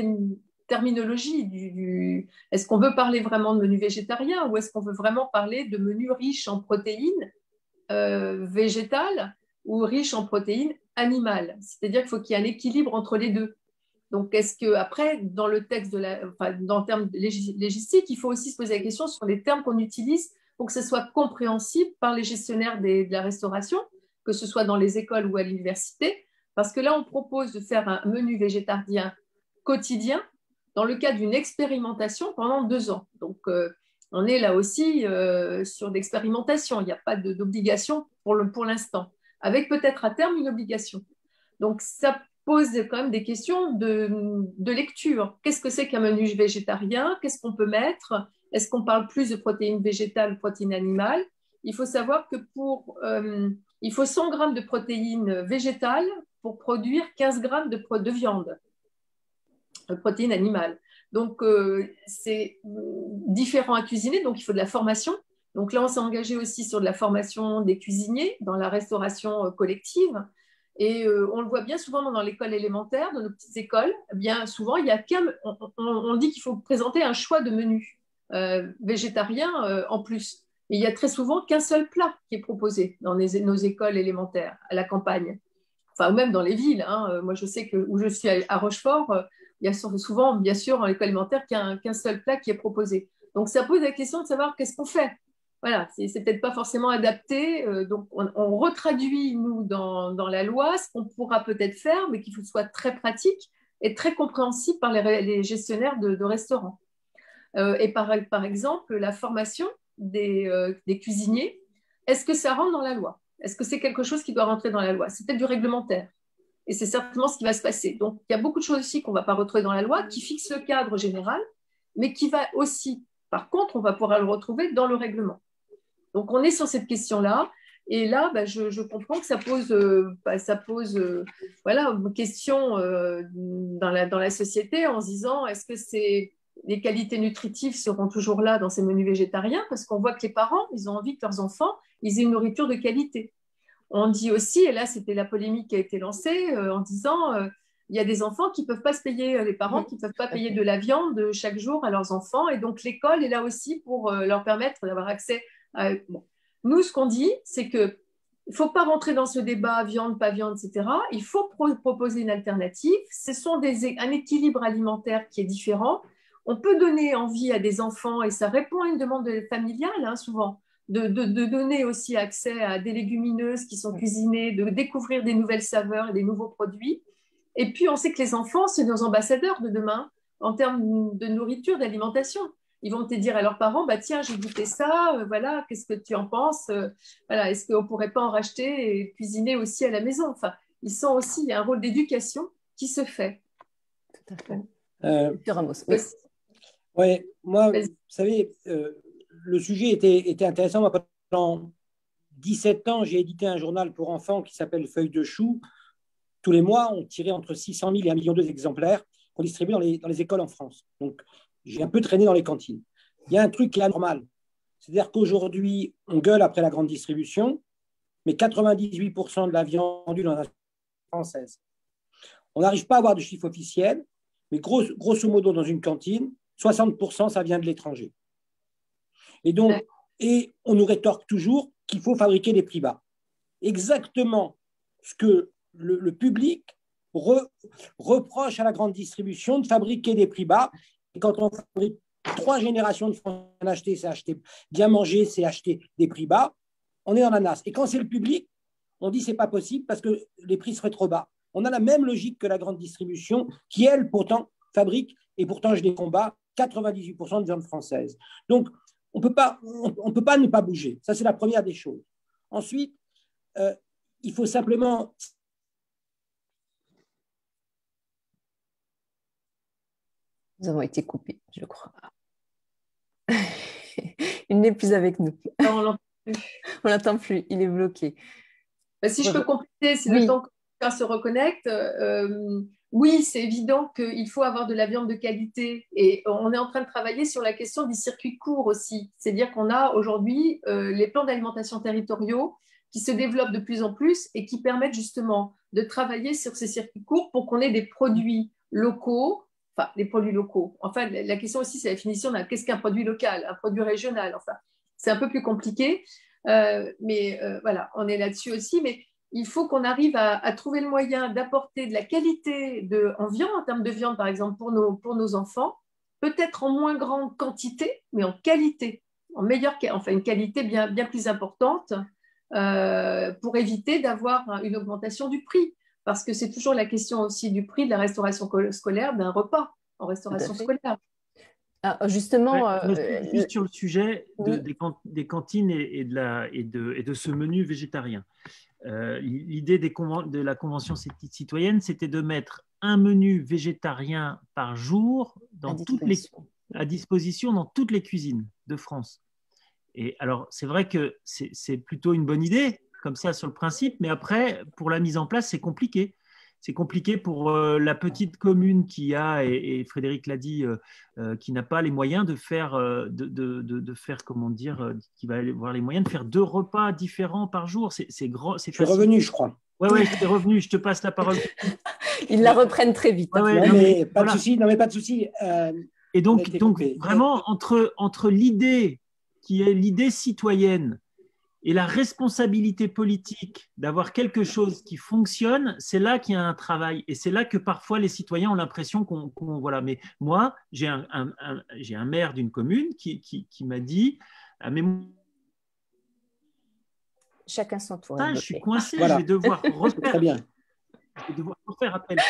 terminologie est-ce qu'on veut parler vraiment de menus végétariens ou est-ce qu'on veut vraiment parler de menus riches en protéines végétales ou riches en protéines animales? C'est-à-dire qu'il faut qu'il y ait un équilibre entre les deux. Donc, est-ce qu'après, dans le texte, dans le terme légistique, il faut aussi se poser la question sur les termes qu'on utilise pour que ce soit compréhensible par les gestionnaires de la restauration, que ce soit dans les écoles ou à l'université, parce que là, on propose de faire un menu végétarien quotidien dans le cadre d'une expérimentation pendant 2 ans. Donc, on est là aussi sur l'expérimentation. Il n'y a pas d'obligation pour l'instant, avec peut-être à terme une obligation. Donc, ça pose quand même des questions de lecture. Qu'est-ce que c'est qu'un menu végétarien? Qu'est-ce qu'on peut mettre? Est-ce qu'on parle plus de protéines végétales ou protéines animales? Il faut savoir que il faut 100 grammes de protéines végétales pour produire 15 grammes de viande, de protéines animales. Donc, c'est différent à cuisiner, donc il faut de la formation. Donc là, on s'est engagé aussi sur de la formation des cuisiniers dans la restauration collective. Et on le voit bien souvent dans l'école élémentaire, dans nos petites écoles. Bien souvent, il y a on dit qu'il faut présenter un choix de menu végétarien en plus. Et il y a très souvent qu'un seul plat qui est proposé dans nos écoles élémentaires à la campagne. Enfin, ou même dans les villes. Hein. Moi, je sais que où je suis à Rochefort, il y a souvent, bien sûr, dans l'école élémentaire, qu'un seul plat qui est proposé. Donc, ça pose la question de savoir qu'est-ce qu'on fait. Voilà, c'est peut-être pas forcément adapté. Donc, on retraduit, nous, dans la loi, ce qu'on pourra peut-être faire, mais qu'il soit très pratique et très compréhensible par les gestionnaires de restaurants. Et par exemple, la formation des cuisiniers, est-ce que ça rentre dans la loi? Est-ce que c'est quelque chose qui doit rentrer dans la loi? C'est peut-être du réglementaire. Et c'est certainement ce qui va se passer. Donc, il y a beaucoup de choses aussi qu'on ne va pas retrouver dans la loi, qui fixent le cadre général, mais qui va aussi, par contre, on va pouvoir le retrouver dans le règlement. Donc, on est sur cette question-là. Et là, je comprends que ça pose voilà, une question dans la société en se disant, est-ce que les qualités nutritives seront toujours là dans ces menus végétariens? Parce qu'on voit que les parents, ils ont envie que leurs enfants ils aient une nourriture de qualité. On dit aussi, et là, c'était la polémique qui a été lancée en disant il y a des enfants qui ne peuvent pas se payer, les parents qui ne peuvent pas payer de la viande chaque jour à leurs enfants. Et donc, l'école est là aussi pour leur permettre d'avoir accès à… Bon. Nous, ce qu'on dit, c'est qu'il ne faut pas rentrer dans ce débat viande, pas viande, etc. Il faut proposer une alternative. Ce sont un équilibre alimentaire qui est différent. On peut donner envie à des enfants, et ça répond à une demande familiale, hein, souvent, de donner aussi accès à des légumineuses qui sont cuisinées, de découvrir des nouvelles saveurs et des nouveaux produits. Et puis, on sait que les enfants, c'est nos ambassadeurs de demain en termes de nourriture, d'alimentation. Ils vont te dire à leurs parents, bah, tiens, j'ai goûté ça, voilà, qu'est-ce que tu en penses? Voilà, est-ce qu'on ne pourrait pas en racheter et cuisiner aussi à la maison? Enfin, il y a un rôle d'éducation qui se fait. Tout à fait. Ramos. Oui. Ouais, moi, vous savez, le sujet était intéressant. Moi, pendant 17 ans, j'ai édité un journal pour enfants qui s'appelle Feuille de chou. Tous les mois, on tirait entre 600 000 et 1,2 million d'exemplaires qu'on distribuait dans les écoles en France. Donc, j'ai un peu traîné dans les cantines. Il y a un truc qui est anormal. C'est-à-dire qu'aujourd'hui, on gueule après la grande distribution, mais 98% de la viande vendue dans la française. On n'arrive pas à avoir de chiffre officiel, mais grosso modo, dans une cantine, 60%, ça vient de l'étranger. Et donc, et on nous rétorque toujours qu'il faut fabriquer des prix bas. Exactement ce que le public reproche à la grande distribution de fabriquer des prix bas. Et quand on fabrique 3 générations de Français acheter, c'est acheter bien manger, c'est acheter des prix bas, on est dans la nasse. Et quand c'est le public, on dit c'est pas possible parce que les prix seraient trop bas. On a la même logique que la grande distribution qui, elle, pourtant, fabrique, et pourtant je les combats, 98% de viande française. Donc, on peut pas ne pas bouger. Ça, c'est la première des choses. Ensuite, il faut simplement… Nous avons été coupés, je crois. Il n'est plus avec nous. Non, on l'entend plus. Il est bloqué. Si je peux compléter, si le temps que quelqu'un se reconnecte, oui, c'est évident qu'il faut avoir de la viande de qualité. Et on est en train de travailler sur la question des circuits courts aussi. C'est-à-dire qu'on a aujourd'hui les plans d'alimentation territoriaux qui se développent de plus en plus et qui permettent justement de travailler sur ces circuits courts pour qu'on ait des produits locaux. Enfin, les produits locaux. Enfin, la question aussi, c'est la définition de qu'est-ce qu'un produit local, un produit régional. Enfin, c'est un peu plus compliqué. Mais voilà, on est là-dessus aussi. Mais il faut qu'on arrive à trouver le moyen d'apporter de la qualité en viande, en termes de viande, par exemple, pour nos enfants, peut-être en moins grande quantité, mais en qualité, enfin une qualité bien plus importante pour éviter d'avoir une augmentation du prix. Parce que c'est toujours la question aussi du prix de la restauration scolaire, d'un repas en restauration scolaire. Ah, justement, juste sur le sujet des cantines et de ce menu végétarien. l'idée de la Convention citoyenne, c'était de mettre un menu végétarien par jour à disposition dans toutes les cuisines de France. Et alors, c'est vrai que c'est plutôt une bonne idée, comme ça, sur le principe, mais après, pour la mise en place, c'est compliqué. C'est compliqué pour la petite commune qui a, et Frédéric l'a dit, qui n'a pas les moyens de faire, comment dire, qui va avoir les moyens de faire 2 repas différents par jour. C'est grand. Je suis revenu, je crois. Ouais, je suis revenu. Je te passe la parole. Ils la reprennent très vite. Ouais, non, mais pas de souci. Non, mais pas de souci. Et donc vraiment, entre l'idée qui est l'idée citoyenne et la responsabilité politique d'avoir quelque chose qui fonctionne, c'est là qu'il y a un travail. Et c'est là que parfois les citoyens ont l'impression qu'on voilà. Mais moi, j'ai un maire d'une commune qui m'a dit mais chacun son tour. Je suis coincé, voilà. Je vais devoir refaire. Très bien. Je vais devoir refaire appel.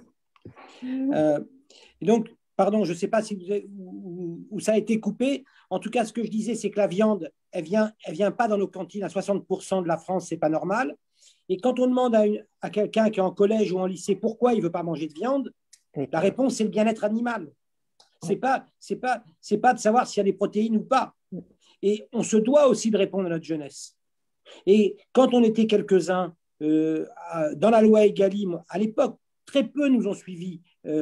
Voilà. Et donc, pardon, je ne sais pas si où ça a été coupé. En tout cas, ce que je disais, c'est que la viande, elle vient pas dans nos cantines à 60% de la France, c'est pas normal. Et quand on demande à quelqu'un qui est en collège ou en lycée pourquoi il veut pas manger de viande, la réponse c'est le bien-être animal. C'est pas de savoir s'il y a des protéines ou pas. Et on se doit aussi de répondre à notre jeunesse. Et quand on était quelques-uns dans la loi Egalim, à l'époque, très peu nous ont suivis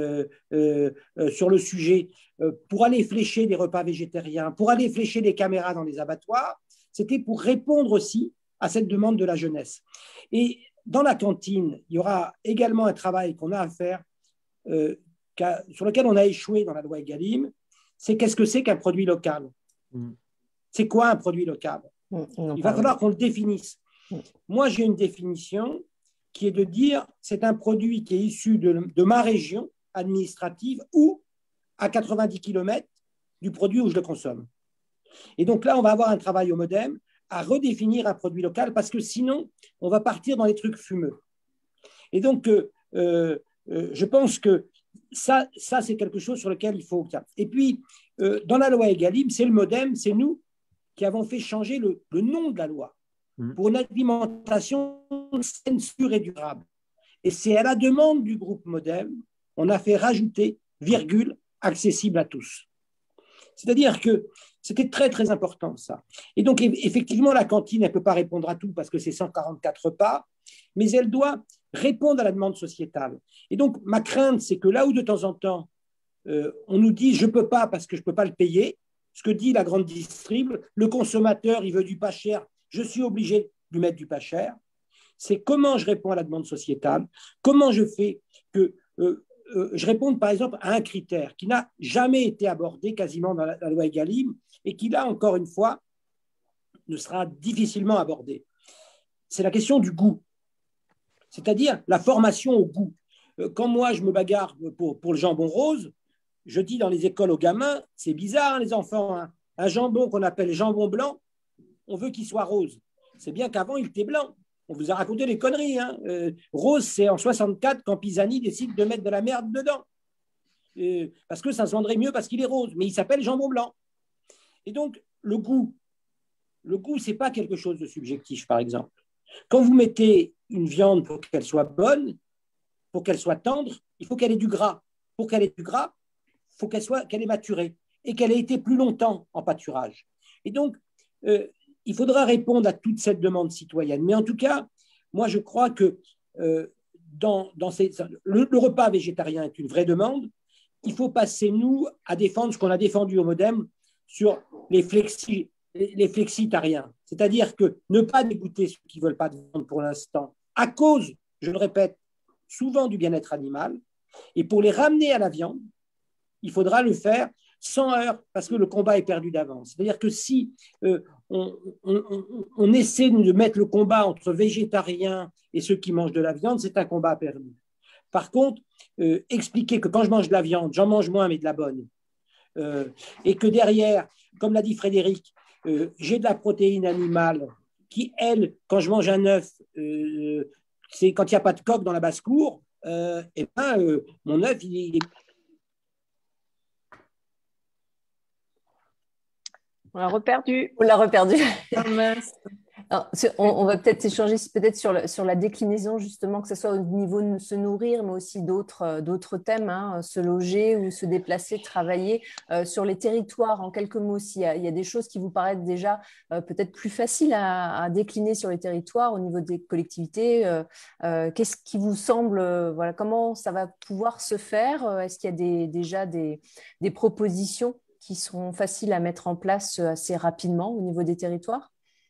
sur le sujet pour aller flécher des repas végétariens, pour aller flécher des caméras dans les abattoirs. C'était pour répondre aussi à cette demande de la jeunesse. Et dans la cantine, il y aura également un travail qu'on a à faire sur lequel on a échoué dans la loi Egalim. C'est qu'est-ce que c'est qu'un produit local ? C'est quoi un produit local ? Il va falloir qu'on le définisse. Moi, j'ai une définition qui est de dire c'est un produit qui est issu de ma région administrative ou à 90 km du produit où je le consomme. Et donc là, on va avoir un travail au MODEM à redéfinir un produit local parce que sinon, on va partir dans les trucs fumeux. Et donc, je pense que ça c'est quelque chose sur lequel il faut… Et puis, dans la loi Egalim, c'est le MODEM, c'est nous qui avons fait changer le nom de la loi pour une alimentation saine, sûre et durable. Et c'est à la demande du groupe MODEM, on a fait rajouter, virgule, accessible à tous. C'est-à-dire que c'était très, très important, ça. Et donc, effectivement, la cantine, elle ne peut pas répondre à tout parce que c'est 144 repas, mais elle doit répondre à la demande sociétale. Et donc, ma crainte, c'est que là où de temps en temps, on nous dit « je ne peux pas parce que je ne peux pas le payer », ce que dit la grande distrib, le consommateur, il veut du pas cher, je suis obligé de lui mettre du pas cher. C'est comment je réponds à la demande sociétale, comment je fais que je réponde par exemple à un critère qui n'a jamais été abordé quasiment dans la loi Egalim et qui là encore une fois ne sera difficilement abordé. C'est la question du goût, c'est-à-dire la formation au goût. Quand moi je me bagarre pour le jambon rose, je dis dans les écoles aux gamins, c'est bizarre les enfants, hein, un jambon qu'on appelle jambon blanc, on veut qu'il soit rose. C'est bien qu'avant il était blanc. On vous a raconté des conneries. Hein. Rose, c'est en 64 quand Pisani décide de mettre de la merde dedans. Parce que ça se vendrait mieux parce qu'il est rose. Mais il s'appelle jambon blanc. Et donc, le goût, ce n'est pas quelque chose de subjectif, par exemple. Quand vous mettez une viande pour qu'elle soit bonne, pour qu'elle soit tendre, il faut qu'elle ait du gras. Pour qu'elle ait du gras, il faut qu'elle ait maturé et qu'elle ait été plus longtemps en pâturage. Et donc, il faudra répondre à toute cette demande citoyenne. Mais en tout cas, moi, je crois que le repas végétarien est une vraie demande. Il faut passer, nous, à défendre ce qu'on a défendu au MODEM sur les flexitariens. C'est-à-dire que ne pas dégoûter ceux qui ne veulent pas de viande pour l'instant, à cause, je le répète, souvent du bien-être animal. Et pour les ramener à la viande, il faudra le faire sans heurts, parce que le combat est perdu d'avance. C'est-à-dire que si on essaie de mettre le combat entre végétariens et ceux qui mangent de la viande, c'est un combat perdu. Par contre, expliquer que quand je mange de la viande, j'en mange moins, mais de la bonne, et que derrière, comme l'a dit Frédéric, j'ai de la protéine animale qui, elle, quand je mange un œuf, c'est quand il n'y a pas de coque dans la basse-cour, mon œuf, il est… On l'a reperdu. On l'a reperdu. Alors, on va peut-être échanger peut-être sur la déclinaison, justement, que ce soit au niveau de se nourrir, mais aussi d'autres thèmes, hein, se loger ou se déplacer, travailler. Sur les territoires, en quelques mots, s'il y a des choses qui vous paraissent déjà peut-être plus faciles à décliner sur les territoires au niveau des collectivités. Qu'est-ce qui vous semble, voilà, comment ça va pouvoir se faire? Est-ce qu'il y a déjà des propositions qui seront faciles à mettre en place assez rapidement au niveau des territoires?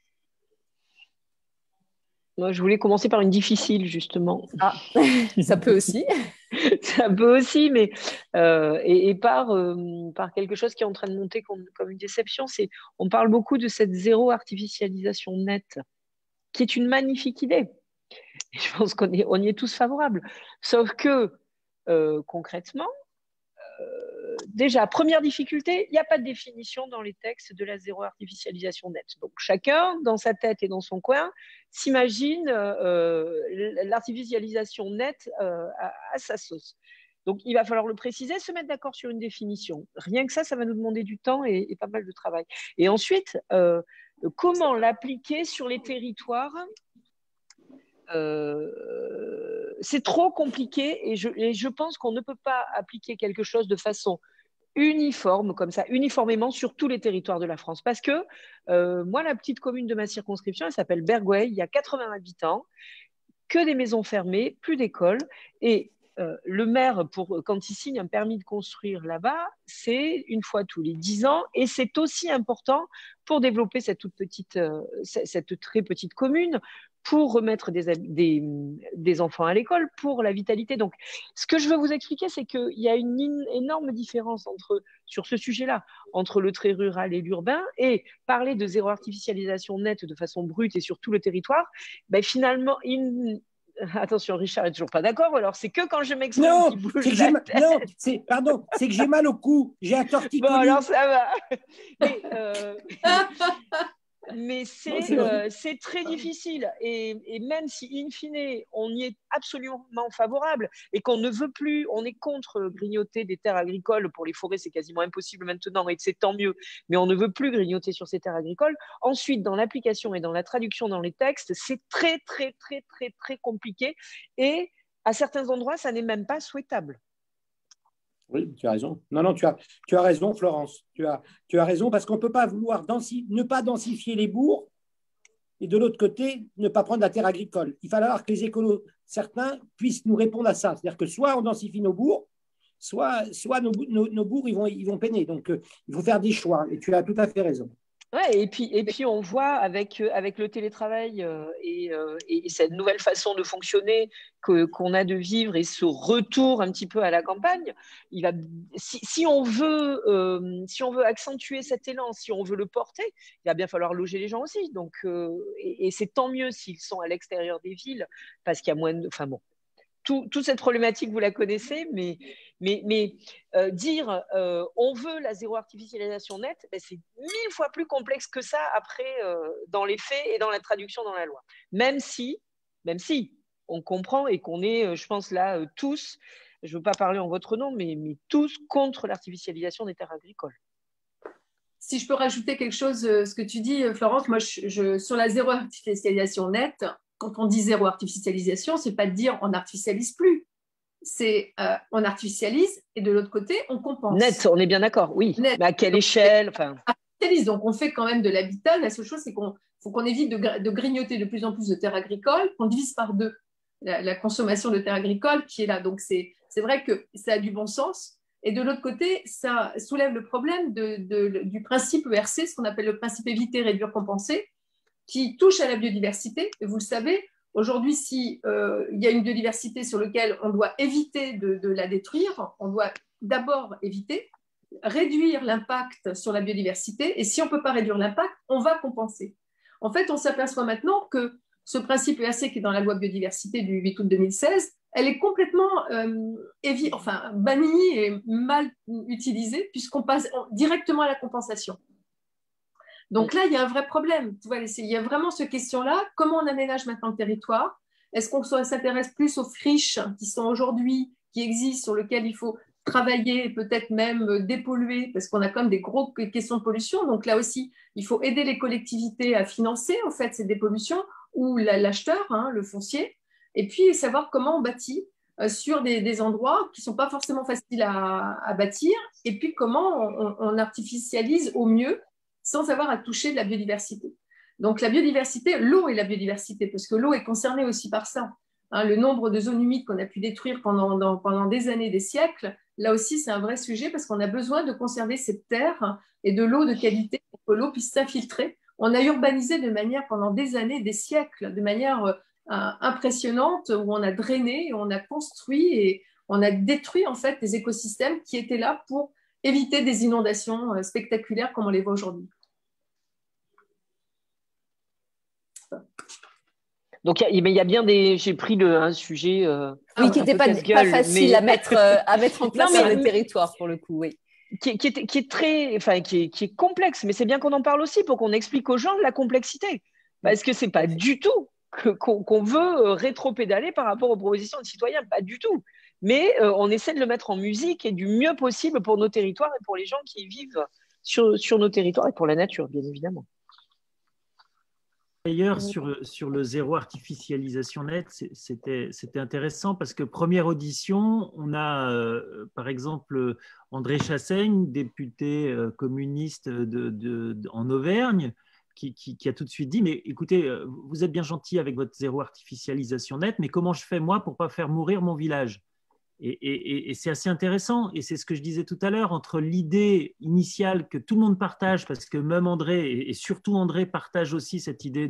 Moi, je voulais commencer par une difficile, justement. Ah, ça peut aussi. Ça peut aussi, mais par quelque chose qui est en train de monter comme une déception, on parle beaucoup de cette zéro artificialisation nette, qui est une magnifique idée. Et je pense qu'on y est tous favorables. Sauf que, concrètement, déjà, première difficulté, il n'y a pas de définition dans les textes de la zéro artificialisation nette. Donc, chacun, dans sa tête et dans son coin, s'imagine l'artificialisation nette à sa sauce. Donc, il va falloir le préciser, se mettre d'accord sur une définition. Rien que ça va nous demander du temps et pas mal de travail. Et ensuite, comment l'appliquer sur les territoires? C'est trop compliqué et je pense qu'on ne peut pas appliquer quelque chose de façon uniforme, comme ça, uniformément sur tous les territoires de la France. Parce que moi, la petite commune de ma circonscription, elle s'appelle Bergouay, il y a 80 habitants, que des maisons fermées, plus d'écoles. Et le maire, quand il signe un permis de construire là-bas, c'est une fois tous les 10 ans. Et c'est aussi important pour développer cette très petite commune, pour remettre des enfants à l'école, pour la vitalité. Donc, ce que je veux vous expliquer, c'est qu'il y a une énorme différence sur ce sujet-là, entre le très rural et l'urbain, et parler de zéro artificialisation nette de façon brute et sur tout le territoire, ben finalement, attention, Richard n'est toujours pas d'accord, alors c'est que quand je m'exprime qu'il bouge la tête. Non, c'est que j'ai mal au cou, j'ai un torticolis. Bon, alors ça va. Mais c'est très difficile. Et même si, in fine, on y est absolument favorable et qu'on ne veut plus, on est contre grignoter des terres agricoles. Pour les forêts, c'est quasiment impossible maintenant et c'est tant mieux. Mais on ne veut plus grignoter sur ces terres agricoles. Ensuite, dans l'application et dans la traduction dans les textes, c'est très, très, très, très, très compliqué. Et à certains endroits, ça n'est même pas souhaitable. Oui, tu as raison. Non, tu as raison, Florence. Tu as raison parce qu'on ne peut pas vouloir ne pas densifier les bourgs et de l'autre côté, ne pas prendre la terre agricole. Il va falloir que les écolos, certains, puissent nous répondre à ça. C'est-à-dire que soit on densifie nos bourgs, soit nos bourgs, ils vont peiner. Donc, il faut faire des choix. Et tu as tout à fait raison. Ouais, et puis on voit avec le télétravail et cette nouvelle façon de fonctionner qu'on a de vivre et ce retour un petit peu à la campagne, si on veut accentuer cet élan, si on veut le porter, il va bien falloir loger les gens aussi. Donc, et c'est tant mieux s'ils sont à l'extérieur des villes parce qu'il y a moins de... Enfin bon. Toute cette problématique, vous la connaissez, mais dire on veut la zéro artificialisation nette, ben, c'est 1000 fois plus complexe que ça après dans les faits et dans la traduction dans la loi. Même si on comprend et qu'on est, je pense là, tous, je ne veux pas parler en votre nom, mais tous contre l'artificialisation des terres agricoles. Si je peux rajouter quelque chose, ce que tu dis, Florence, moi, sur la zéro artificialisation nette, quand on dit zéro artificialisation, ce n'est pas de dire on n'artificialise plus. C'est on artificialise et de l'autre côté, on compense. Net, on est bien d'accord, oui. Net. Mais à quelle échelle artificialise, donc on fait quand même de l'habitat. La seule chose, c'est qu'il faut qu'on évite de grignoter de plus en plus de terres agricoles, qu'on divise par deux la consommation de terres agricoles qui est là. Donc c'est vrai que ça a du bon sens. Et de l'autre côté, ça soulève le problème du principe ERC, ce qu'on appelle le principe éviter, réduire, compenser, qui touche à la biodiversité. Et vous le savez, aujourd'hui, s'il y a une biodiversité sur laquelle on doit éviter de la détruire, on doit d'abord éviter, réduire l'impact sur la biodiversité. Et si on ne peut pas réduire l'impact, on va compenser. En fait, on s'aperçoit maintenant que ce principe ERC qui est dans la loi biodiversité du 8 août 2016, elle est complètement bannie et mal utilisée puisqu'on passe directement à la compensation. Donc là, il y a un vrai problème. Tu vois, il y a vraiment cette question-là. Comment on aménage maintenant le territoire? Est-ce qu'on s'intéresse plus aux friches qui sont aujourd'hui, qui existent, sur lesquelles il faut travailler, peut-être même dépolluer, parce qu'on a quand même des grosses questions de pollution. Donc là aussi, il faut aider les collectivités à financer en fait ces dépollutions ou l'acheteur, hein, le foncier, et puis savoir comment on bâtit sur des endroits qui ne sont pas forcément faciles à bâtir, et puis comment on artificialise au mieux sans avoir à toucher de la biodiversité. Donc la biodiversité, l'eau et la biodiversité, parce que l'eau est concernée aussi par ça. Hein, le nombre de zones humides qu'on a pu détruire pendant des années, des siècles, là aussi c'est un vrai sujet parce qu'on a besoin de conserver cette terre et de l'eau de qualité pour que l'eau puisse s'infiltrer. On a urbanisé de manière pendant des années, des siècles, de manière impressionnante où on a drainé, on a construit et on a détruit en fait des écosystèmes qui étaient là pour éviter des inondations spectaculaires comme on les voit aujourd'hui. Donc, il y a bien des. J'ai pris un sujet. Oui, qui n'était pas facile à mettre en place sur les territoires, pour le coup, oui. Qui est très. Enfin, qui est complexe, mais c'est bien qu'on en parle aussi pour qu'on explique aux gens la complexité. Parce que ce n'est pas du tout qu'on veut rétro-pédaler par rapport aux propositions de citoyens, pas du tout. Mais on essaie de le mettre en musique et du mieux possible pour nos territoires et pour les gens qui vivent sur nos territoires et pour la nature, bien évidemment. D'ailleurs, sur le zéro artificialisation nette, c'était intéressant parce que première audition, on a par exemple André Chassaigne, député communiste en Auvergne, qui a tout de suite dit, mais écoutez, vous êtes bien gentil avec votre zéro artificialisation nette, mais comment je fais moi pour ne pas faire mourir mon village ? Et c'est assez intéressant, et c'est ce que je disais tout à l'heure, entre l'idée initiale que tout le monde partage, parce que même André, et surtout André, partage aussi cette idée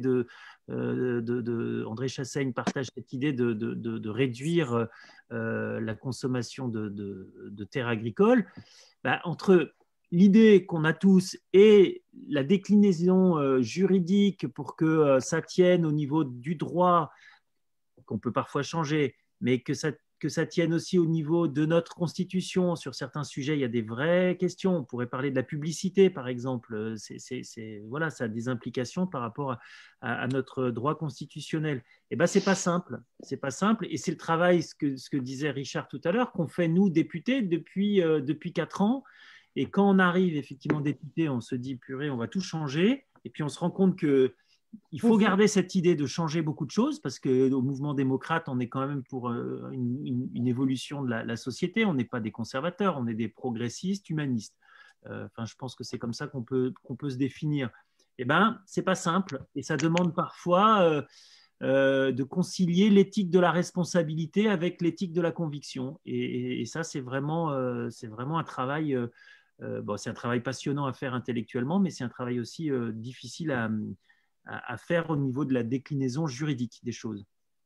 André Chassaigne partage cette idée de réduire la consommation de terres agricoles, entre l'idée qu'on a tous et la déclinaison juridique pour que ça tienne au niveau du droit, qu'on peut parfois changer, mais que ça tienne aussi au niveau de notre constitution. Sur certains sujets, il y a des vraies questions. On pourrait parler de la publicité, par exemple. Voilà, ça a des implications par rapport à notre droit constitutionnel. Et c'est pas simple. C'est pas simple. Et c'est le travail, ce que disait Richard tout à l'heure, qu'on fait, nous, députés, depuis 4 ans. Et quand on arrive, effectivement, député, on se dit, purée, on va tout changer. Et puis, on se rend compte qu'il faut garder cette idée de changer beaucoup de choses parce qu'au mouvement démocrate, on est quand même pour une évolution de la société. On n'est pas des conservateurs, on est des progressistes, humanistes. Je pense que c'est comme ça qu'on peut se définir. C'est pas simple et ça demande parfois de concilier l'éthique de la responsabilité avec l'éthique de la conviction. Et ça, c'est vraiment un travail. C'est un travail passionnant à faire intellectuellement, mais c'est un travail aussi difficile à faire au niveau de la déclinaison juridique des choses.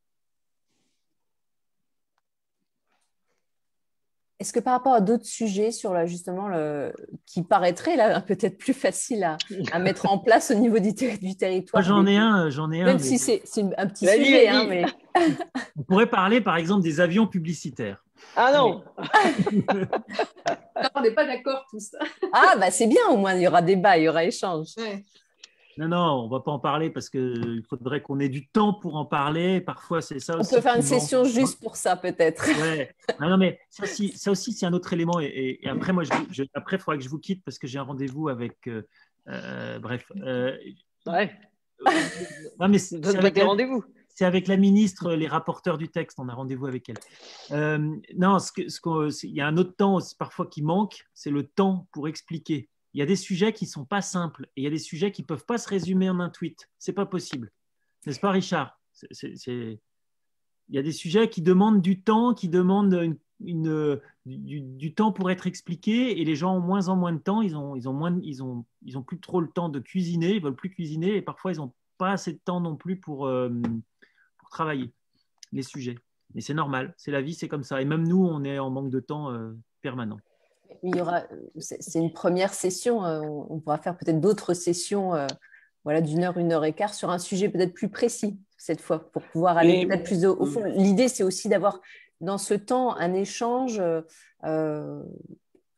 Est-ce que par rapport à d'autres sujets sur qui paraîtraient là peut-être plus facile à mettre en place au niveau du territoire? Moi, j'en ai un. Même si c'est un petit sujet. Mais... On pourrait parler par exemple des avions publicitaires. Ah non. On n'est pas d'accord tous. C'est bien, au moins il y aura débat, il y aura échange. Ouais. Non, on ne va pas en parler parce qu'il faudrait qu'on ait du temps pour en parler. Parfois, c'est ça aussi. On peut faire une session juste pour ça, peut-être. Ouais. Non, mais ça aussi, c'est un autre élément. Et après, après, il faudra que je vous quitte parce que j'ai un rendez-vous avec. Bref. Ouais. Non, mais c'est avec des rendez-vous. C'est avec la ministre, les rapporteurs du texte. On a rendez-vous avec elle. Non, il y a un autre temps parfois qui manque, c'est le temps pour expliquer. Il y a des sujets qui ne sont pas simples et il y a des sujets qui ne peuvent pas se résumer en un tweet. Ce n'est pas possible. N'est-ce pas, Richard? Il y a des sujets qui demandent du temps, qui demandent du temps pour être expliqués et les gens ont moins en moins de temps. Ils ont plus trop le temps de cuisiner, ils ne veulent plus cuisiner et parfois, ils n'ont pas assez de temps non plus pour travailler les sujets. Mais c'est normal, c'est la vie, c'est comme ça. Et même nous, on est en manque de temps permanent. C'est une première session. On pourra faire peut-être d'autres sessions d'une heure, 1h15 sur un sujet peut-être plus précis cette fois pour pouvoir aller peut-être plus au fond. L'idée, c'est aussi d'avoir dans ce temps un échange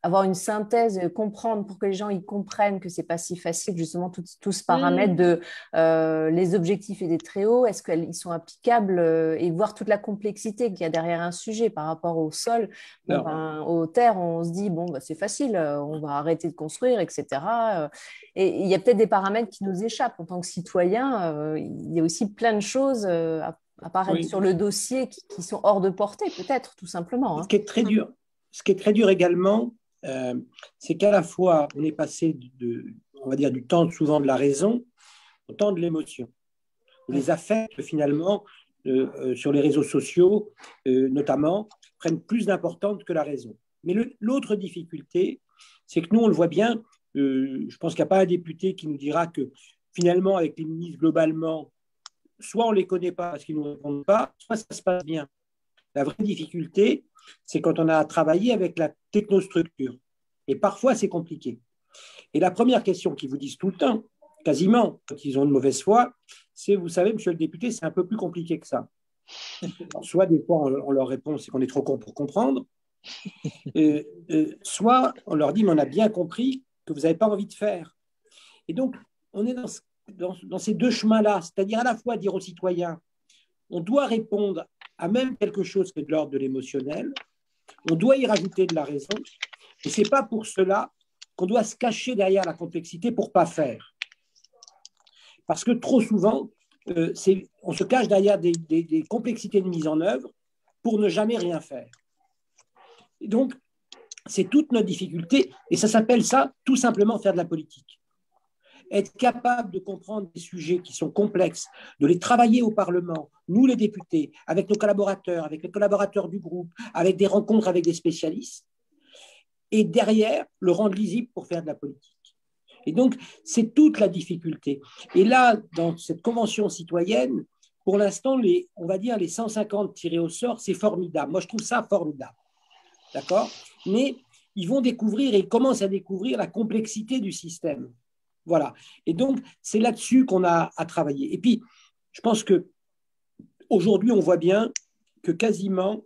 avoir une synthèse, comprendre pour que les gens y comprennent que c'est pas si facile, justement, tout ce paramètre de les objectifs étaient très hauts, est-ce qu'ils sont applicables et voir toute la complexité qu'il y a derrière un sujet par rapport au sol. Aux terres, on se dit, bon, c'est facile, on va arrêter de construire, etc. Et il y a peut-être des paramètres qui nous échappent. En tant que citoyen, il y a aussi plein de choses à apparaître sur le dossier qui sont hors de portée, peut-être, tout simplement. Ce qui est très dur également, c'est qu'à la fois, on est passé on va dire, du temps souvent de la raison au temps de l'émotion. Les affects, finalement, sur les réseaux sociaux, notamment, prennent plus d'importance que la raison. Mais l'autre difficulté, c'est que nous, on le voit bien, je pense qu'il n'y a pas un député qui nous dira que, finalement, avec les ministres, globalement, soit on ne les connaît pas parce qu'ils ne nous répondent pas, soit ça se passe bien. La vraie difficulté, c'est quand on a travaillé avec la technostructure. Et parfois, c'est compliqué. Et la première question qu'ils vous disent tout le temps, quasiment, quand ils ont de mauvaise foi, c'est, vous savez, monsieur le député, c'est un peu plus compliqué que ça. Alors, soit des fois, on leur répond, c'est qu'on est trop con pour comprendre, soit on leur dit, mais on a bien compris que vous n'avez pas envie de faire. Et donc, on est dans ces deux chemins-là, c'est-à-dire à la fois dire aux citoyens, on doit répondre à même quelque chose qui est de l'ordre de l'émotionnel, on doit y rajouter de la raison, et ce n'est pas pour cela qu'on doit se cacher derrière la complexité pour ne pas faire. Parce que trop souvent, on se cache derrière des complexités de mise en œuvre pour ne jamais rien faire. Et donc, c'est toute notre difficulté, et ça s'appelle ça, tout simplement faire de la politique. Être capable de comprendre des sujets qui sont complexes, de les travailler au Parlement, nous les députés, avec nos collaborateurs, avec les collaborateurs du groupe, avec des rencontres avec des spécialistes, et derrière, le rendre lisible pour faire de la politique. Et donc, c'est toute la difficulté. Et là, dans cette convention citoyenne, pour l'instant, on va dire les 150 tirés au sort, c'est formidable. Moi, je trouve ça formidable. D'accord ? Mais ils vont découvrir, et ils commencent à découvrir la complexité du système. Voilà. Et donc, c'est là-dessus qu'on a à travailler. Et puis, je pense qu'aujourd'hui, on voit bien que quasiment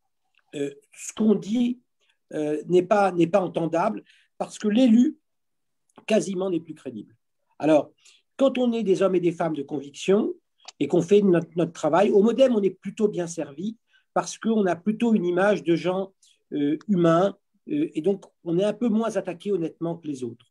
ce qu'on dit n'est pas entendable parce que l'élu, quasiment, n'est plus crédible. Alors, quand on est des hommes et des femmes de conviction et qu'on fait notre travail, au MoDem, on est plutôt bien servi parce qu'on a plutôt une image de gens humains et donc on est un peu moins attaqué honnêtement que les autres.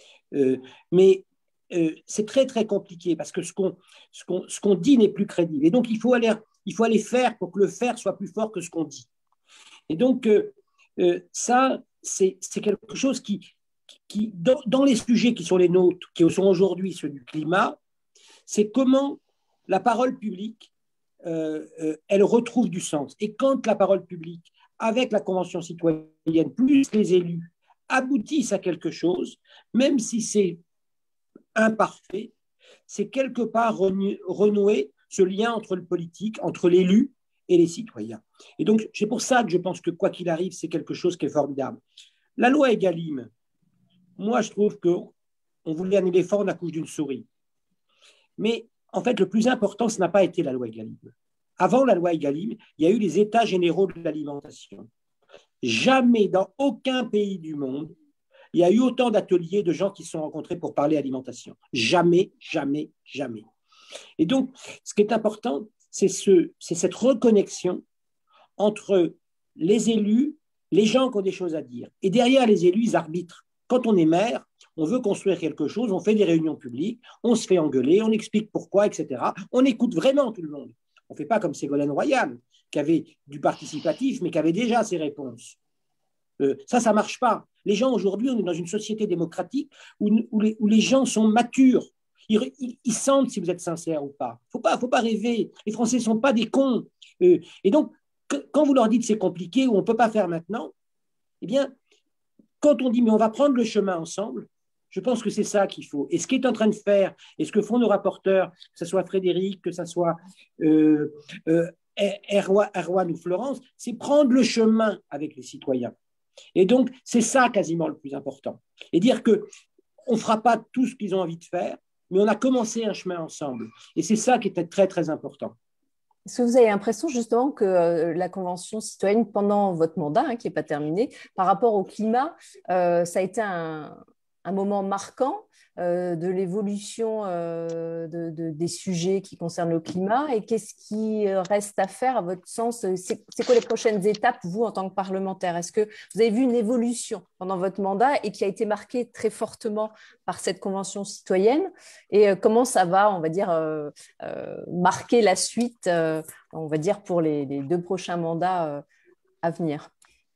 Mais c'est très, très compliqué parce que ce qu'on dit n'est plus crédible. Et donc, il faut aller faire pour que le faire soit plus fort que ce qu'on dit. Et donc, ça, c'est quelque chose qui dans les sujets qui sont les nôtres, qui sont aujourd'hui ceux du climat, c'est comment la parole publique, elle retrouve du sens. Et quand la parole publique, avec la Convention citoyenne, plus les élus, aboutissent à quelque chose, même si c'est imparfait, c'est quelque part renouer ce lien entre le politique, entre l'élu et les citoyens. Et donc, c'est pour ça que je pense que quoi qu'il arrive, c'est quelque chose qui est formidable. La loi Egalim, moi, je trouve qu'on voulait un éléphant, on accouche d'une souris. Mais en fait, le plus important, ce n'a pas été la loi Egalim. Avant la loi Egalim, il y a eu les États généraux de l'alimentation. Jamais, dans aucun pays du monde, il y a eu autant d'ateliers de gens qui se sont rencontrés pour parler alimentation. Jamais, jamais, jamais. Et donc, ce qui est important, c'est cette reconnexion entre les élus, les gens qui ont des choses à dire. Et derrière les élus, ils arbitrent. Quand on est maire, on veut construire quelque chose, on fait des réunions publiques, on se fait engueuler, on explique pourquoi, etc. On écoute vraiment tout le monde. On ne fait pas comme Ségolène Royal, qui avait du participatif, mais qui avait déjà ses réponses. Ça ne marche pas. Les gens, aujourd'hui, on est dans une société démocratique où les gens sont matures. Ils sentent si vous êtes sincère ou pas. Faut pas rêver. Les Français ne sont pas des cons. Et donc, quand vous leur dites c'est compliqué ou on ne peut pas faire maintenant, eh bien, quand on dit mais on va prendre le chemin ensemble, je pense que c'est ça qu'il faut. Et ce qu'est en train de faire, et ce que font nos rapporteurs, que ce soit Frédéric, que ce soit Erwan ou Florence, c'est prendre le chemin avec les citoyens. Et donc, c'est ça quasiment le plus important. Et dire qu'on ne fera pas tout ce qu'ils ont envie de faire, mais on a commencé un chemin ensemble. Et c'est ça qui était très, très important. Est-ce que vous avez l'impression justement que la Convention citoyenne, pendant votre mandat, qui n'est pas terminé, par rapport au climat, ça a été un moment marquant de l'évolution des sujets qui concernent le climat, et qu'est-ce qui reste à faire à votre sens? C'est quoi les prochaines étapes, vous, en tant que parlementaire? Est-ce que vous avez vu une évolution pendant votre mandat et qui a été marquée très fortement par cette Convention citoyenne? Et comment ça va, on va dire, marquer la suite, on va dire, pour les 2 prochains mandats à venir?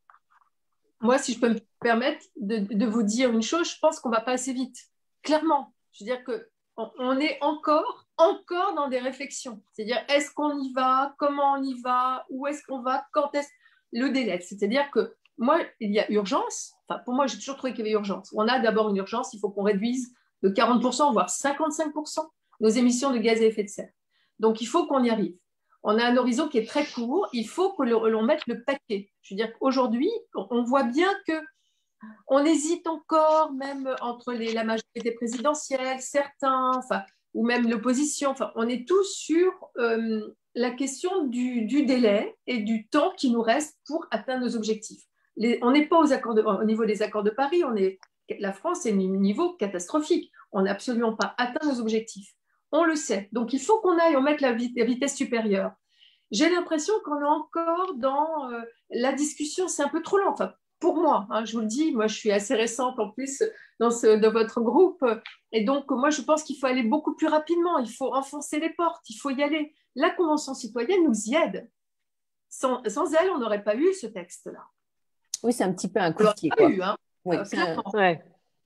Moi, si je peux me permettre de vous dire une chose, je pense qu'on ne va pas assez vite. Clairement. Je veux dire qu'on est encore dans des réflexions. C'est-à-dire, est-ce qu'on y va? Comment on y va? Où est-ce qu'on va? Quand est-ce le délai? C'est-à-dire que moi, il y a urgence. Enfin, pour moi, j'ai toujours trouvé qu'il y avait urgence. On a d'abord une urgence, il faut qu'on réduise de 40%, voire 55% nos émissions de gaz à effet de serre. Donc, il faut qu'on y arrive. On a un horizon qui est très court, il faut que l'on mette le paquet. Je veux dire qu'aujourd'hui, on voit bien qu'on hésite encore, même entre la majorité présidentielle, certains, enfin, ou même l'opposition. Enfin, on est tous sur la question du délai et du temps qui nous reste pour atteindre nos objectifs. On n'est pas au niveau des accords de Paris, la France est au niveau catastrophique. On n'a absolument pas atteint nos objectifs. On le sait. Donc, il faut qu'on aille, on mette la vitesse supérieure. J'ai l'impression qu'on est encore dans la discussion, c'est un peu trop lent. Enfin, pour moi, je vous le dis, moi, je suis assez récente en plus dans votre groupe. Et donc, moi, je pense qu'il faut aller beaucoup plus rapidement. Il faut enfoncer les portes, il faut y aller. La Convention citoyenne nous y aide. Sans elle, on n'aurait pas eu ce texte-là. Oui, c'est un petit peu un coup de pied, quoi. Oui, clairement.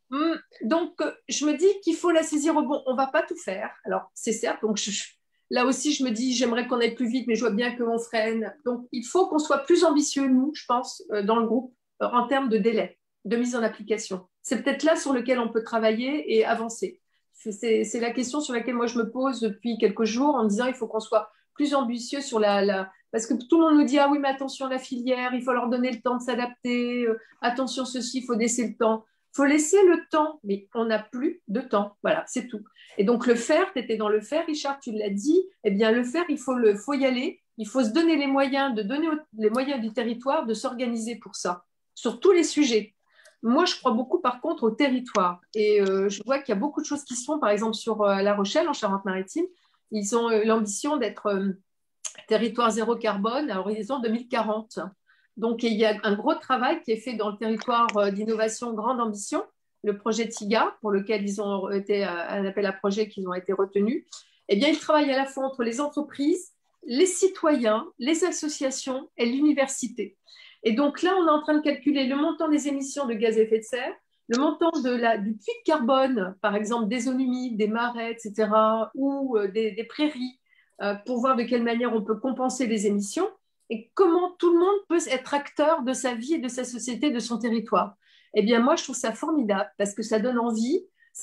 Donc, je me dis qu'il faut la saisir au bon. On ne va pas tout faire. Alors, c'est certes. Donc, là aussi, je me dis, j'aimerais qu'on aille plus vite, mais je vois bien qu'on freine. Donc, il faut qu'on soit plus ambitieux, nous, je pense, dans le groupe, en termes de délai, de mise en application. C'est peut-être là sur lequel on peut travailler et avancer. C'est la question sur laquelle moi, je me pose depuis quelques jours en me disant, il faut qu'on soit plus ambitieux sur Parce que tout le monde nous dit, ah oui, mais attention, la filière, il faut leur donner le temps de s'adapter. Attention, ceci, il faut laisser le temps. Il faut laisser le temps, mais on n'a plus de temps. Voilà, c'est tout. Et donc, le faire, tu étais dans le faire, Richard, tu l'as dit, eh bien, le faire, il faut y aller. Il faut se donner les moyens, de donner les moyens du territoire de s'organiser pour ça, sur tous les sujets. Moi, je crois beaucoup, par contre, au territoire. Et je vois qu'il y a beaucoup de choses qui se font, par exemple, sur La Rochelle, en Charente-Maritime. Ils ont l'ambition d'être territoire zéro carbone à l'horizon 2040. Donc, il y a un gros travail qui est fait dans le territoire d'innovation Grande Ambition, le projet TIGA, pour lequel ils ont été un appel à projet qu'ils ont été retenus. Eh bien, ils travaillent à la fois entre les entreprises, les citoyens, les associations et l'université. Et donc là, on est en train de calculer le montant des émissions de gaz à effet de serre, le montant du puits de carbone, par exemple des zones humides, des marais, etc., ou des prairies, pour voir de quelle manière on peut compenser les émissions et comment tout le monde peut être acteur de sa vie et de sa société, de son territoire. Eh bien, moi, je trouve ça formidable parce que ça donne envie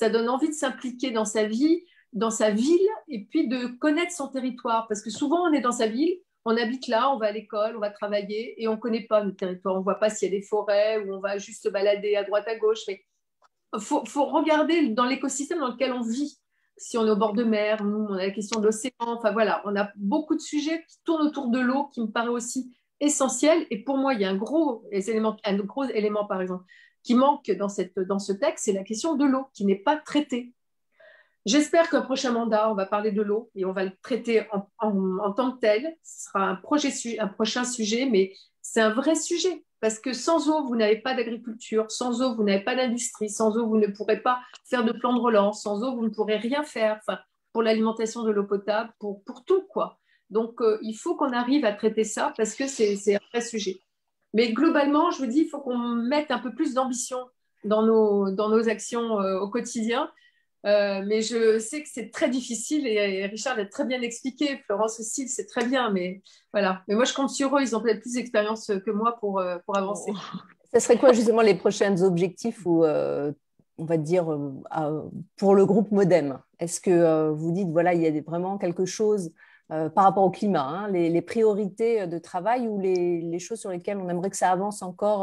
de s'impliquer dans sa vie, dans sa ville, et puis de connaître son territoire. Parce que souvent, on est dans sa ville, on habite là, on va à l'école, on va travailler, et on ne connaît pas notre territoire. On ne voit pas s'il y a des forêts, ou on va juste se balader à droite, à gauche. Mais il faut regarder dans l'écosystème dans lequel on vit. Si on est au bord de mer, nous, on a la question de l'océan. Enfin voilà, on a beaucoup de sujets qui tournent autour de l'eau, qui me paraît aussi essentiel. Et pour moi, il y a un gros élément, par exemple, qui manque dans ce texte, c'est la question de l'eau, qui n'est pas traitée. J'espère qu'un prochain mandat, on va parler de l'eau et on va le traiter en tant que tel. Ce sera un prochain sujet, mais c'est un vrai sujet. Parce que sans eau, vous n'avez pas d'agriculture. Sans eau, vous n'avez pas d'industrie. Sans eau, vous ne pourrez pas faire de plan de relance. Sans eau, vous ne pourrez rien faire pour l'alimentation de l'eau potable, pour tout, quoi. Donc, il faut qu'on arrive à traiter ça parce que c'est un vrai sujet. Mais globalement, je vous dis, il faut qu'on mette un peu plus d'ambition dans nos actions au quotidien. Mais je sais que c'est très difficile et Richard l'a très bien expliqué, Florence aussi, c'est très bien, mais voilà. Mais moi, je compte sur eux, ils ont peut-être plus d'expérience que moi pour avancer. Ça serait quoi justement les prochains objectifs ou on va dire pour le groupe Modem? Est-ce que vous dites, voilà, il y a vraiment quelque chose par rapport au climat, les priorités de travail ou les choses sur lesquelles on aimerait que ça avance encore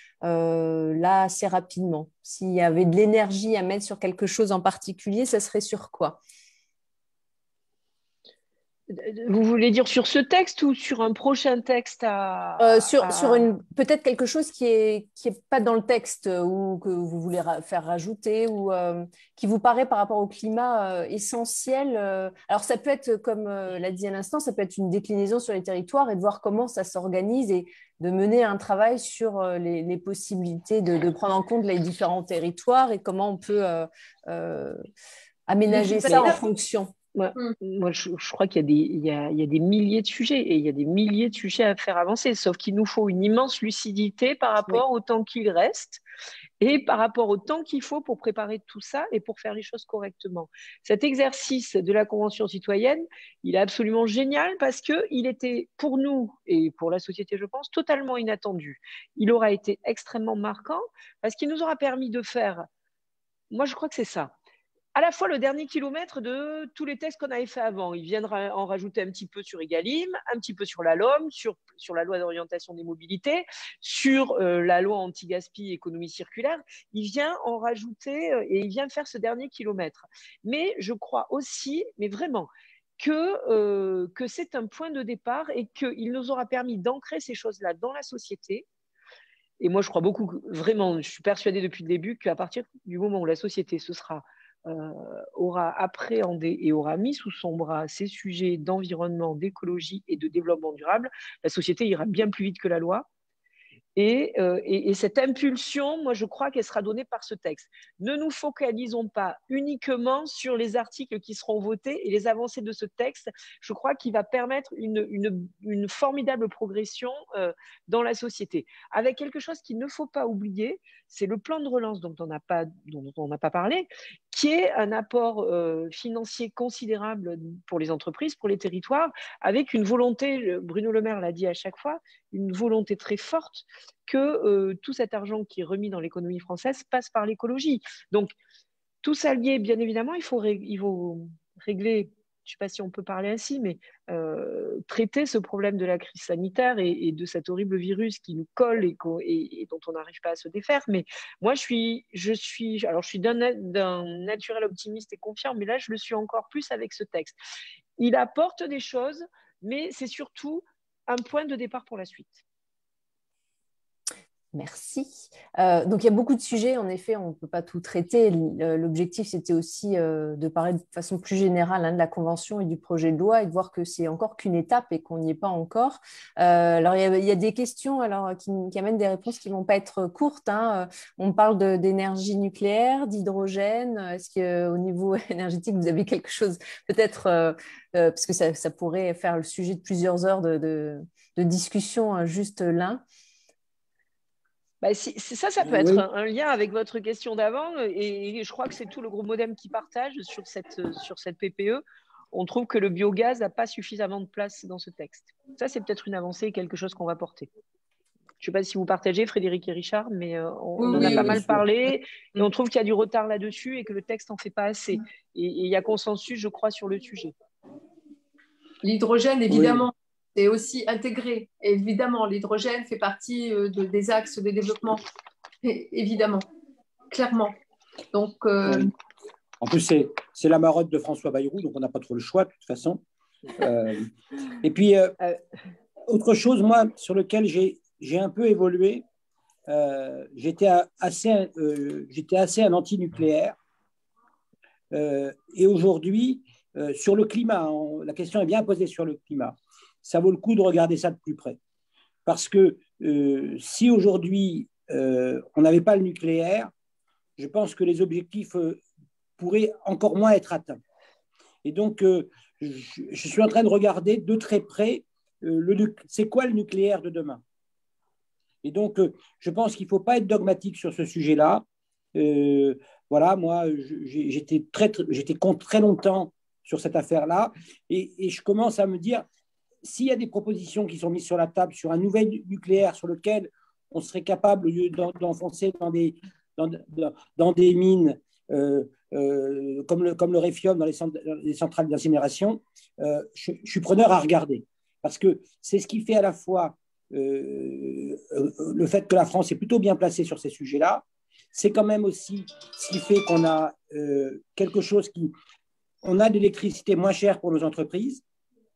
là assez rapidement? S'il y avait de l'énergie à mettre sur quelque chose en particulier, ça serait sur quoi? Vous voulez dire sur ce texte ou sur un prochain texte sur peut-être quelque chose qui est pas dans le texte ou que vous voulez faire rajouter ou qui vous paraît par rapport au climat essentiel. Alors ça peut être, comme l'a dit à l'instant, ça peut être une déclinaison sur les territoires et de voir comment ça s'organise et de mener un travail sur les possibilités de prendre en compte les différents territoires et comment on peut aménager ça en fonction. Moi, je crois qu'il y a des milliers de sujets et il y a des milliers de sujets à faire avancer, sauf qu'il nous faut une immense lucidité par rapport au temps qu'il reste et par rapport au temps qu'il faut pour préparer tout ça et pour faire les choses correctement. Cet exercice de la Convention citoyenne, il est absolument génial parce qu'il était pour nous et pour la société, je pense, totalement inattendu. Il aura été extrêmement marquant parce qu'il nous aura permis de faire, moi je crois que c'est ça, à la fois le dernier kilomètre de tous les textes qu'on avait fait avant. Ils viennent en rajouter un petit peu sur Egalim, un petit peu sur la LOM, sur la loi d'orientation des mobilités, sur la loi anti-gaspi économie circulaire. Il vient en rajouter et il vient faire ce dernier kilomètre. Mais je crois aussi, mais vraiment, que c'est un point de départ et qu'il nous aura permis d'ancrer ces choses-là dans la société. Et moi, je crois beaucoup, vraiment, je suis persuadée depuis le début qu'à partir du moment où la société aura appréhendé et aura mis sous son bras ces sujets d'environnement, d'écologie et de développement durable, la société ira bien plus vite que la loi. Et cette impulsion, moi, je crois qu'elle sera donnée par ce texte. Ne nous focalisons pas uniquement sur les articles qui seront votés et les avancées de ce texte. Je crois qu'il va permettre une formidable progression dans la société. Avec quelque chose qu'il ne faut pas oublier, c'est le plan de relance dont on n'a pas parlé, qui est un apport financier considérable pour les entreprises, pour les territoires, avec une volonté, Bruno Le Maire l'a dit à chaque fois, une volonté très forte que tout cet argent qui est remis dans l'économie française passe par l'écologie. Donc, tout ça lié, bien évidemment, il faut régler, je ne sais pas si on peut parler ainsi, mais traiter ce problème de la crise sanitaire et de cet horrible virus qui nous colle et dont on n'arrive pas à se défaire. Mais moi, je suis d'un naturel optimiste et confiant, mais là, je le suis encore plus avec ce texte. Il apporte des choses, mais c'est surtout un point de départ pour la suite. Merci. Donc, il y a beaucoup de sujets. En effet, on ne peut pas tout traiter. L'objectif, c'était aussi de parler de façon plus générale de la Convention et du projet de loi et de voir que c'est encore qu'une étape et qu'on n'y est pas encore. Alors, il y a des questions qui amènent des réponses qui ne vont pas être courtes. On parle d'énergie nucléaire, d'hydrogène. Est-ce qu'au niveau énergétique, vous avez quelque chose, peut-être, parce que ça pourrait faire le sujet de plusieurs heures de discussion juste là. Ça peut être un lien avec votre question d'avant et je crois que c'est tout le groupe Modem qui partage sur cette PPE. On trouve que le biogaz n'a pas suffisamment de place dans ce texte. Ça, c'est peut-être une avancée et quelque chose qu'on va porter. Je ne sais pas si vous partagez, Frédéric et Richard, mais on en a pas mal parlé et on trouve qu'il y a du retard là-dessus et que le texte n'en fait pas assez. Et il y a consensus, je crois, sur le sujet. L'hydrogène, évidemment. C'est aussi intégré. Et évidemment, l'hydrogène fait partie des axes de développement. Et, évidemment, clairement. Donc, En plus, c'est la marotte de François Bayrou, donc on n'a pas trop le choix de toute façon. Et puis, autre chose, moi, sur lequel j'ai un peu évolué, j'étais assez un anti-nucléaire. Et aujourd'hui, sur le climat, la question est bien posée sur le climat. Ça vaut le coup de regarder ça de plus près. Parce que si aujourd'hui, on n'avait pas le nucléaire, je pense que les objectifs pourraient encore moins être atteints. Et donc, je suis en train de regarder de très près c'est quoi le nucléaire de demain. Et donc, je pense qu'il ne faut pas être dogmatique sur ce sujet-là. Voilà, moi, j'étais contre très longtemps sur cette affaire-là. Et je commence à me dire, s'il y a des propositions qui sont mises sur la table sur un nouvel nucléaire sur lequel on serait capable d'enfoncer dans des mines comme le Réfium dans les centrales d'incinération, je suis preneur à regarder. Parce que c'est ce qui fait à la fois le fait que la France est plutôt bien placée sur ces sujets-là, c'est quand même aussi ce qui fait qu'on a quelque chose on a de l'électricité moins chère pour nos entreprises.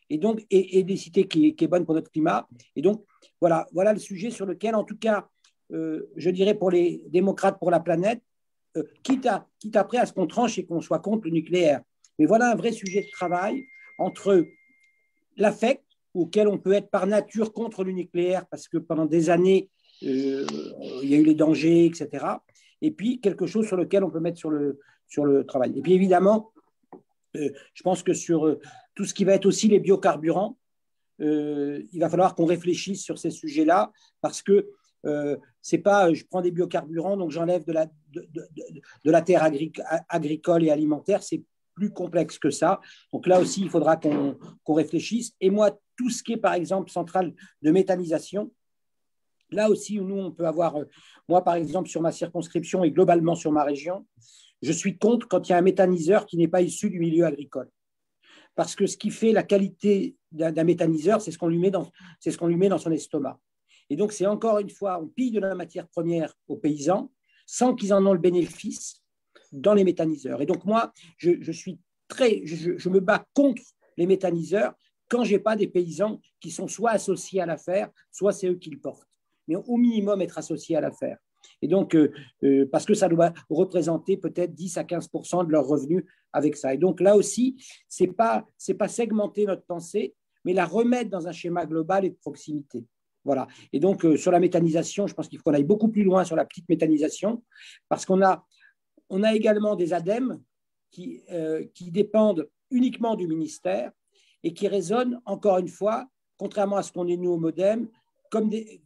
et donc et des cités qui est bonne pour notre climat. Et donc, voilà le sujet sur lequel, en tout cas, je dirais pour les démocrates, pour la planète, quitte après à ce qu'on tranche et qu'on soit contre le nucléaire. Mais voilà un vrai sujet de travail entre l'affect, auquel on peut être par nature contre le nucléaire, parce que pendant des années, il y a eu les dangers, etc. Et puis, quelque chose sur lequel on peut mettre sur le travail. Et puis, évidemment, je pense que sur tout ce qui va être aussi les biocarburants, il va falloir qu'on réfléchisse sur ces sujets-là, parce que c'est pas je prends des biocarburants, donc j'enlève de la terre agricole et alimentaire, c'est plus complexe que ça. Donc là aussi, il faudra qu'on réfléchisse. Et moi, tout ce qui est, par exemple, centrale de méthanisation, là aussi, nous, on peut avoir, moi, par exemple, sur ma circonscription et globalement sur ma région, je suis contre quand il y a un méthaniseur qui n'est pas issu du milieu agricole. Parce que ce qui fait la qualité d'un méthaniseur, c'est ce qu'on lui met dans son estomac. Et donc, c'est encore une fois, on pille de la matière première aux paysans sans qu'ils en ont le bénéfice dans les méthaniseurs. Et donc, moi, je me bats contre les méthaniseurs quand je n'ai pas des paysans qui sont soit associés à l'affaire, soit c'est eux qui le portent. Mais au minimum, être associés à l'affaire. Et donc, parce que ça doit représenter peut-être 10 à 15% de leurs revenus avec ça. Et donc, là aussi, ce n'est pas segmenter notre pensée, mais la remettre dans un schéma global et de proximité. Voilà. Et donc, sur la méthanisation, je pense qu'il faut qu'on aille beaucoup plus loin sur la petite méthanisation, parce qu'on a également des ADEME qui dépendent uniquement du ministère et qui raisonnent, encore une fois, contrairement à ce qu'on est nous au MODEM, comme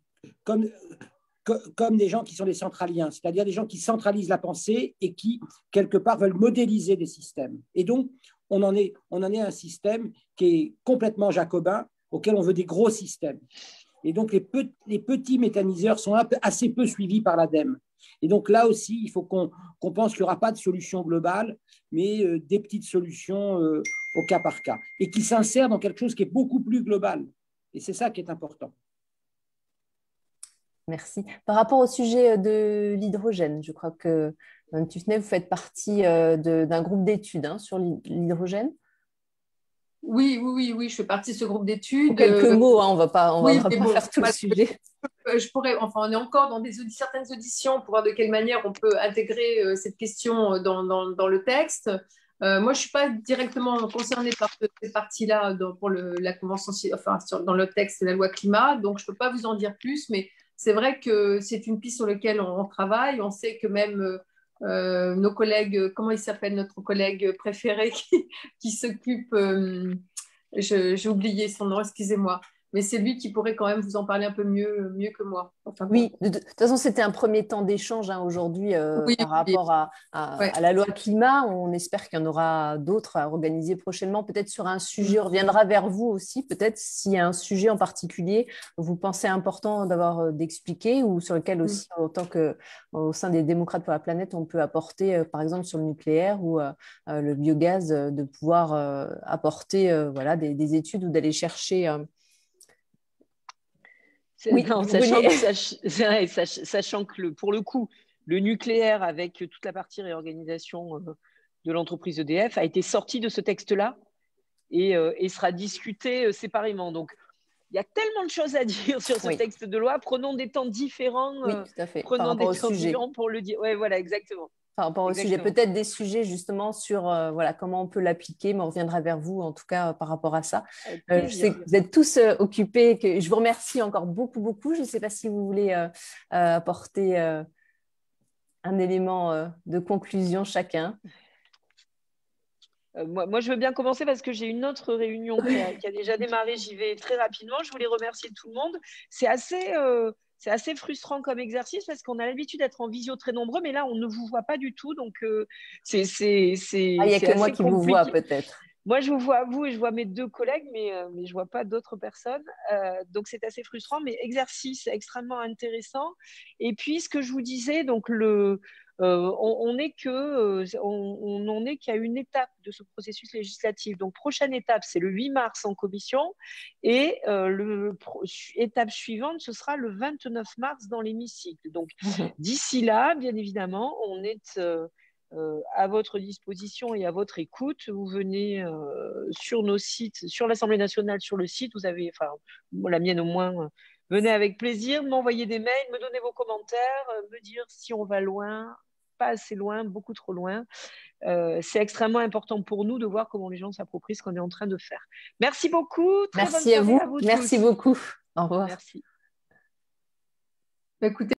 des gens qui sont des centraliens, c'est-à-dire des gens qui centralisent la pensée et qui, quelque part, veulent modéliser des systèmes. Et donc, on en est à un système qui est complètement jacobin, auquel on veut des gros systèmes. Et donc, les petits méthaniseurs sont assez peu suivis par l'ADEME. Et donc, là aussi, il faut qu'on pense qu'il n'y aura pas de solution globale, mais des petites solutions au cas par cas, et qui s'insèrent dans quelque chose qui est beaucoup plus global. Et c'est ça qui est important. Merci. Par rapport au sujet de l'hydrogène, je crois que, Mme Tufnel, vous faites partie d'un groupe d'études sur l'hydrogène. Oui, je fais partie de ce groupe d'études. Quelques mots, on ne va pas faire tout le sujet. On est encore dans certaines auditions pour voir de quelle manière on peut intégrer cette question dans le texte. Moi, je ne suis pas directement concernée par cette partie-là pour la convention, dans le texte de la loi climat, donc je ne peux pas vous en dire plus, mais c'est vrai que c'est une piste sur laquelle on travaille. On sait que même nos collègues, comment il s'appelle notre collègue préféré qui s'occupe, j'ai oublié son nom, excusez-moi, mais c'est lui qui pourrait quand même vous en parler un peu mieux que moi. Enfin, oui, de toute façon, c'était un premier temps d'échange aujourd'hui par rapport à la loi climat. On espère qu'il y en aura d'autres à organiser prochainement, peut-être sur un sujet. On reviendra vers vous aussi, peut-être s'il y a un sujet en particulier vous pensez important d'avoir d'expliquer ou sur lequel aussi, au sein des démocrates pour la planète, on peut apporter, par exemple sur le nucléaire ou le biogaz, de pouvoir apporter des études ou d'aller chercher… Oui, non, sachant que pour le coup, le nucléaire, avec toute la partie réorganisation de l'entreprise EDF, a été sorti de ce texte-là et sera discuté séparément. Donc, il y a tellement de choses à dire sur ce texte de loi. Prenons des temps différents. Oui, tout à fait. Prenons des temps différents pour le dire. Oui, voilà, exactement. Par rapport au sujet, peut-être des sujets justement sur comment on peut l'appliquer, mais on reviendra vers vous en tout cas par rapport à ça. Je sais que vous êtes tous occupés, que je vous remercie encore beaucoup. Je ne sais pas si vous voulez apporter un élément de conclusion chacun. Moi, je veux bien commencer parce que j'ai une autre réunion qui a déjà démarré. J'y vais très rapidement. Je voulais remercier tout le monde. C'est assez frustrant comme exercice parce qu'on a l'habitude d'être en visio très nombreux, mais là, on ne vous voit pas du tout. Donc, il n'y a que moi qui vous vois peut-être. Moi, je vous vois vous et je vois mes deux collègues, mais je ne vois pas d'autres personnes. Donc, c'est assez frustrant, mais exercice extrêmement intéressant. Et puis, ce que je vous disais, donc on n'en est qu'à une étape de ce processus législatif. Donc, prochaine étape, c'est le 8 mars en commission et l'étape suivante, ce sera le 29 mars dans l'hémicycle. Donc, d'ici là, bien évidemment, on est à votre disposition et à votre écoute. Vous venez sur nos sites, sur l'Assemblée nationale, sur le site, vous avez, enfin, la mienne au moins, venez avec plaisir, m'envoyer des mails, me donner vos commentaires, me dire si on va loin, pas assez loin, beaucoup trop loin. C'est extrêmement important pour nous de voir comment les gens s'approprient ce qu'on est en train de faire. Merci beaucoup. Merci à vous. Merci beaucoup. Au revoir. Merci. Écoutez,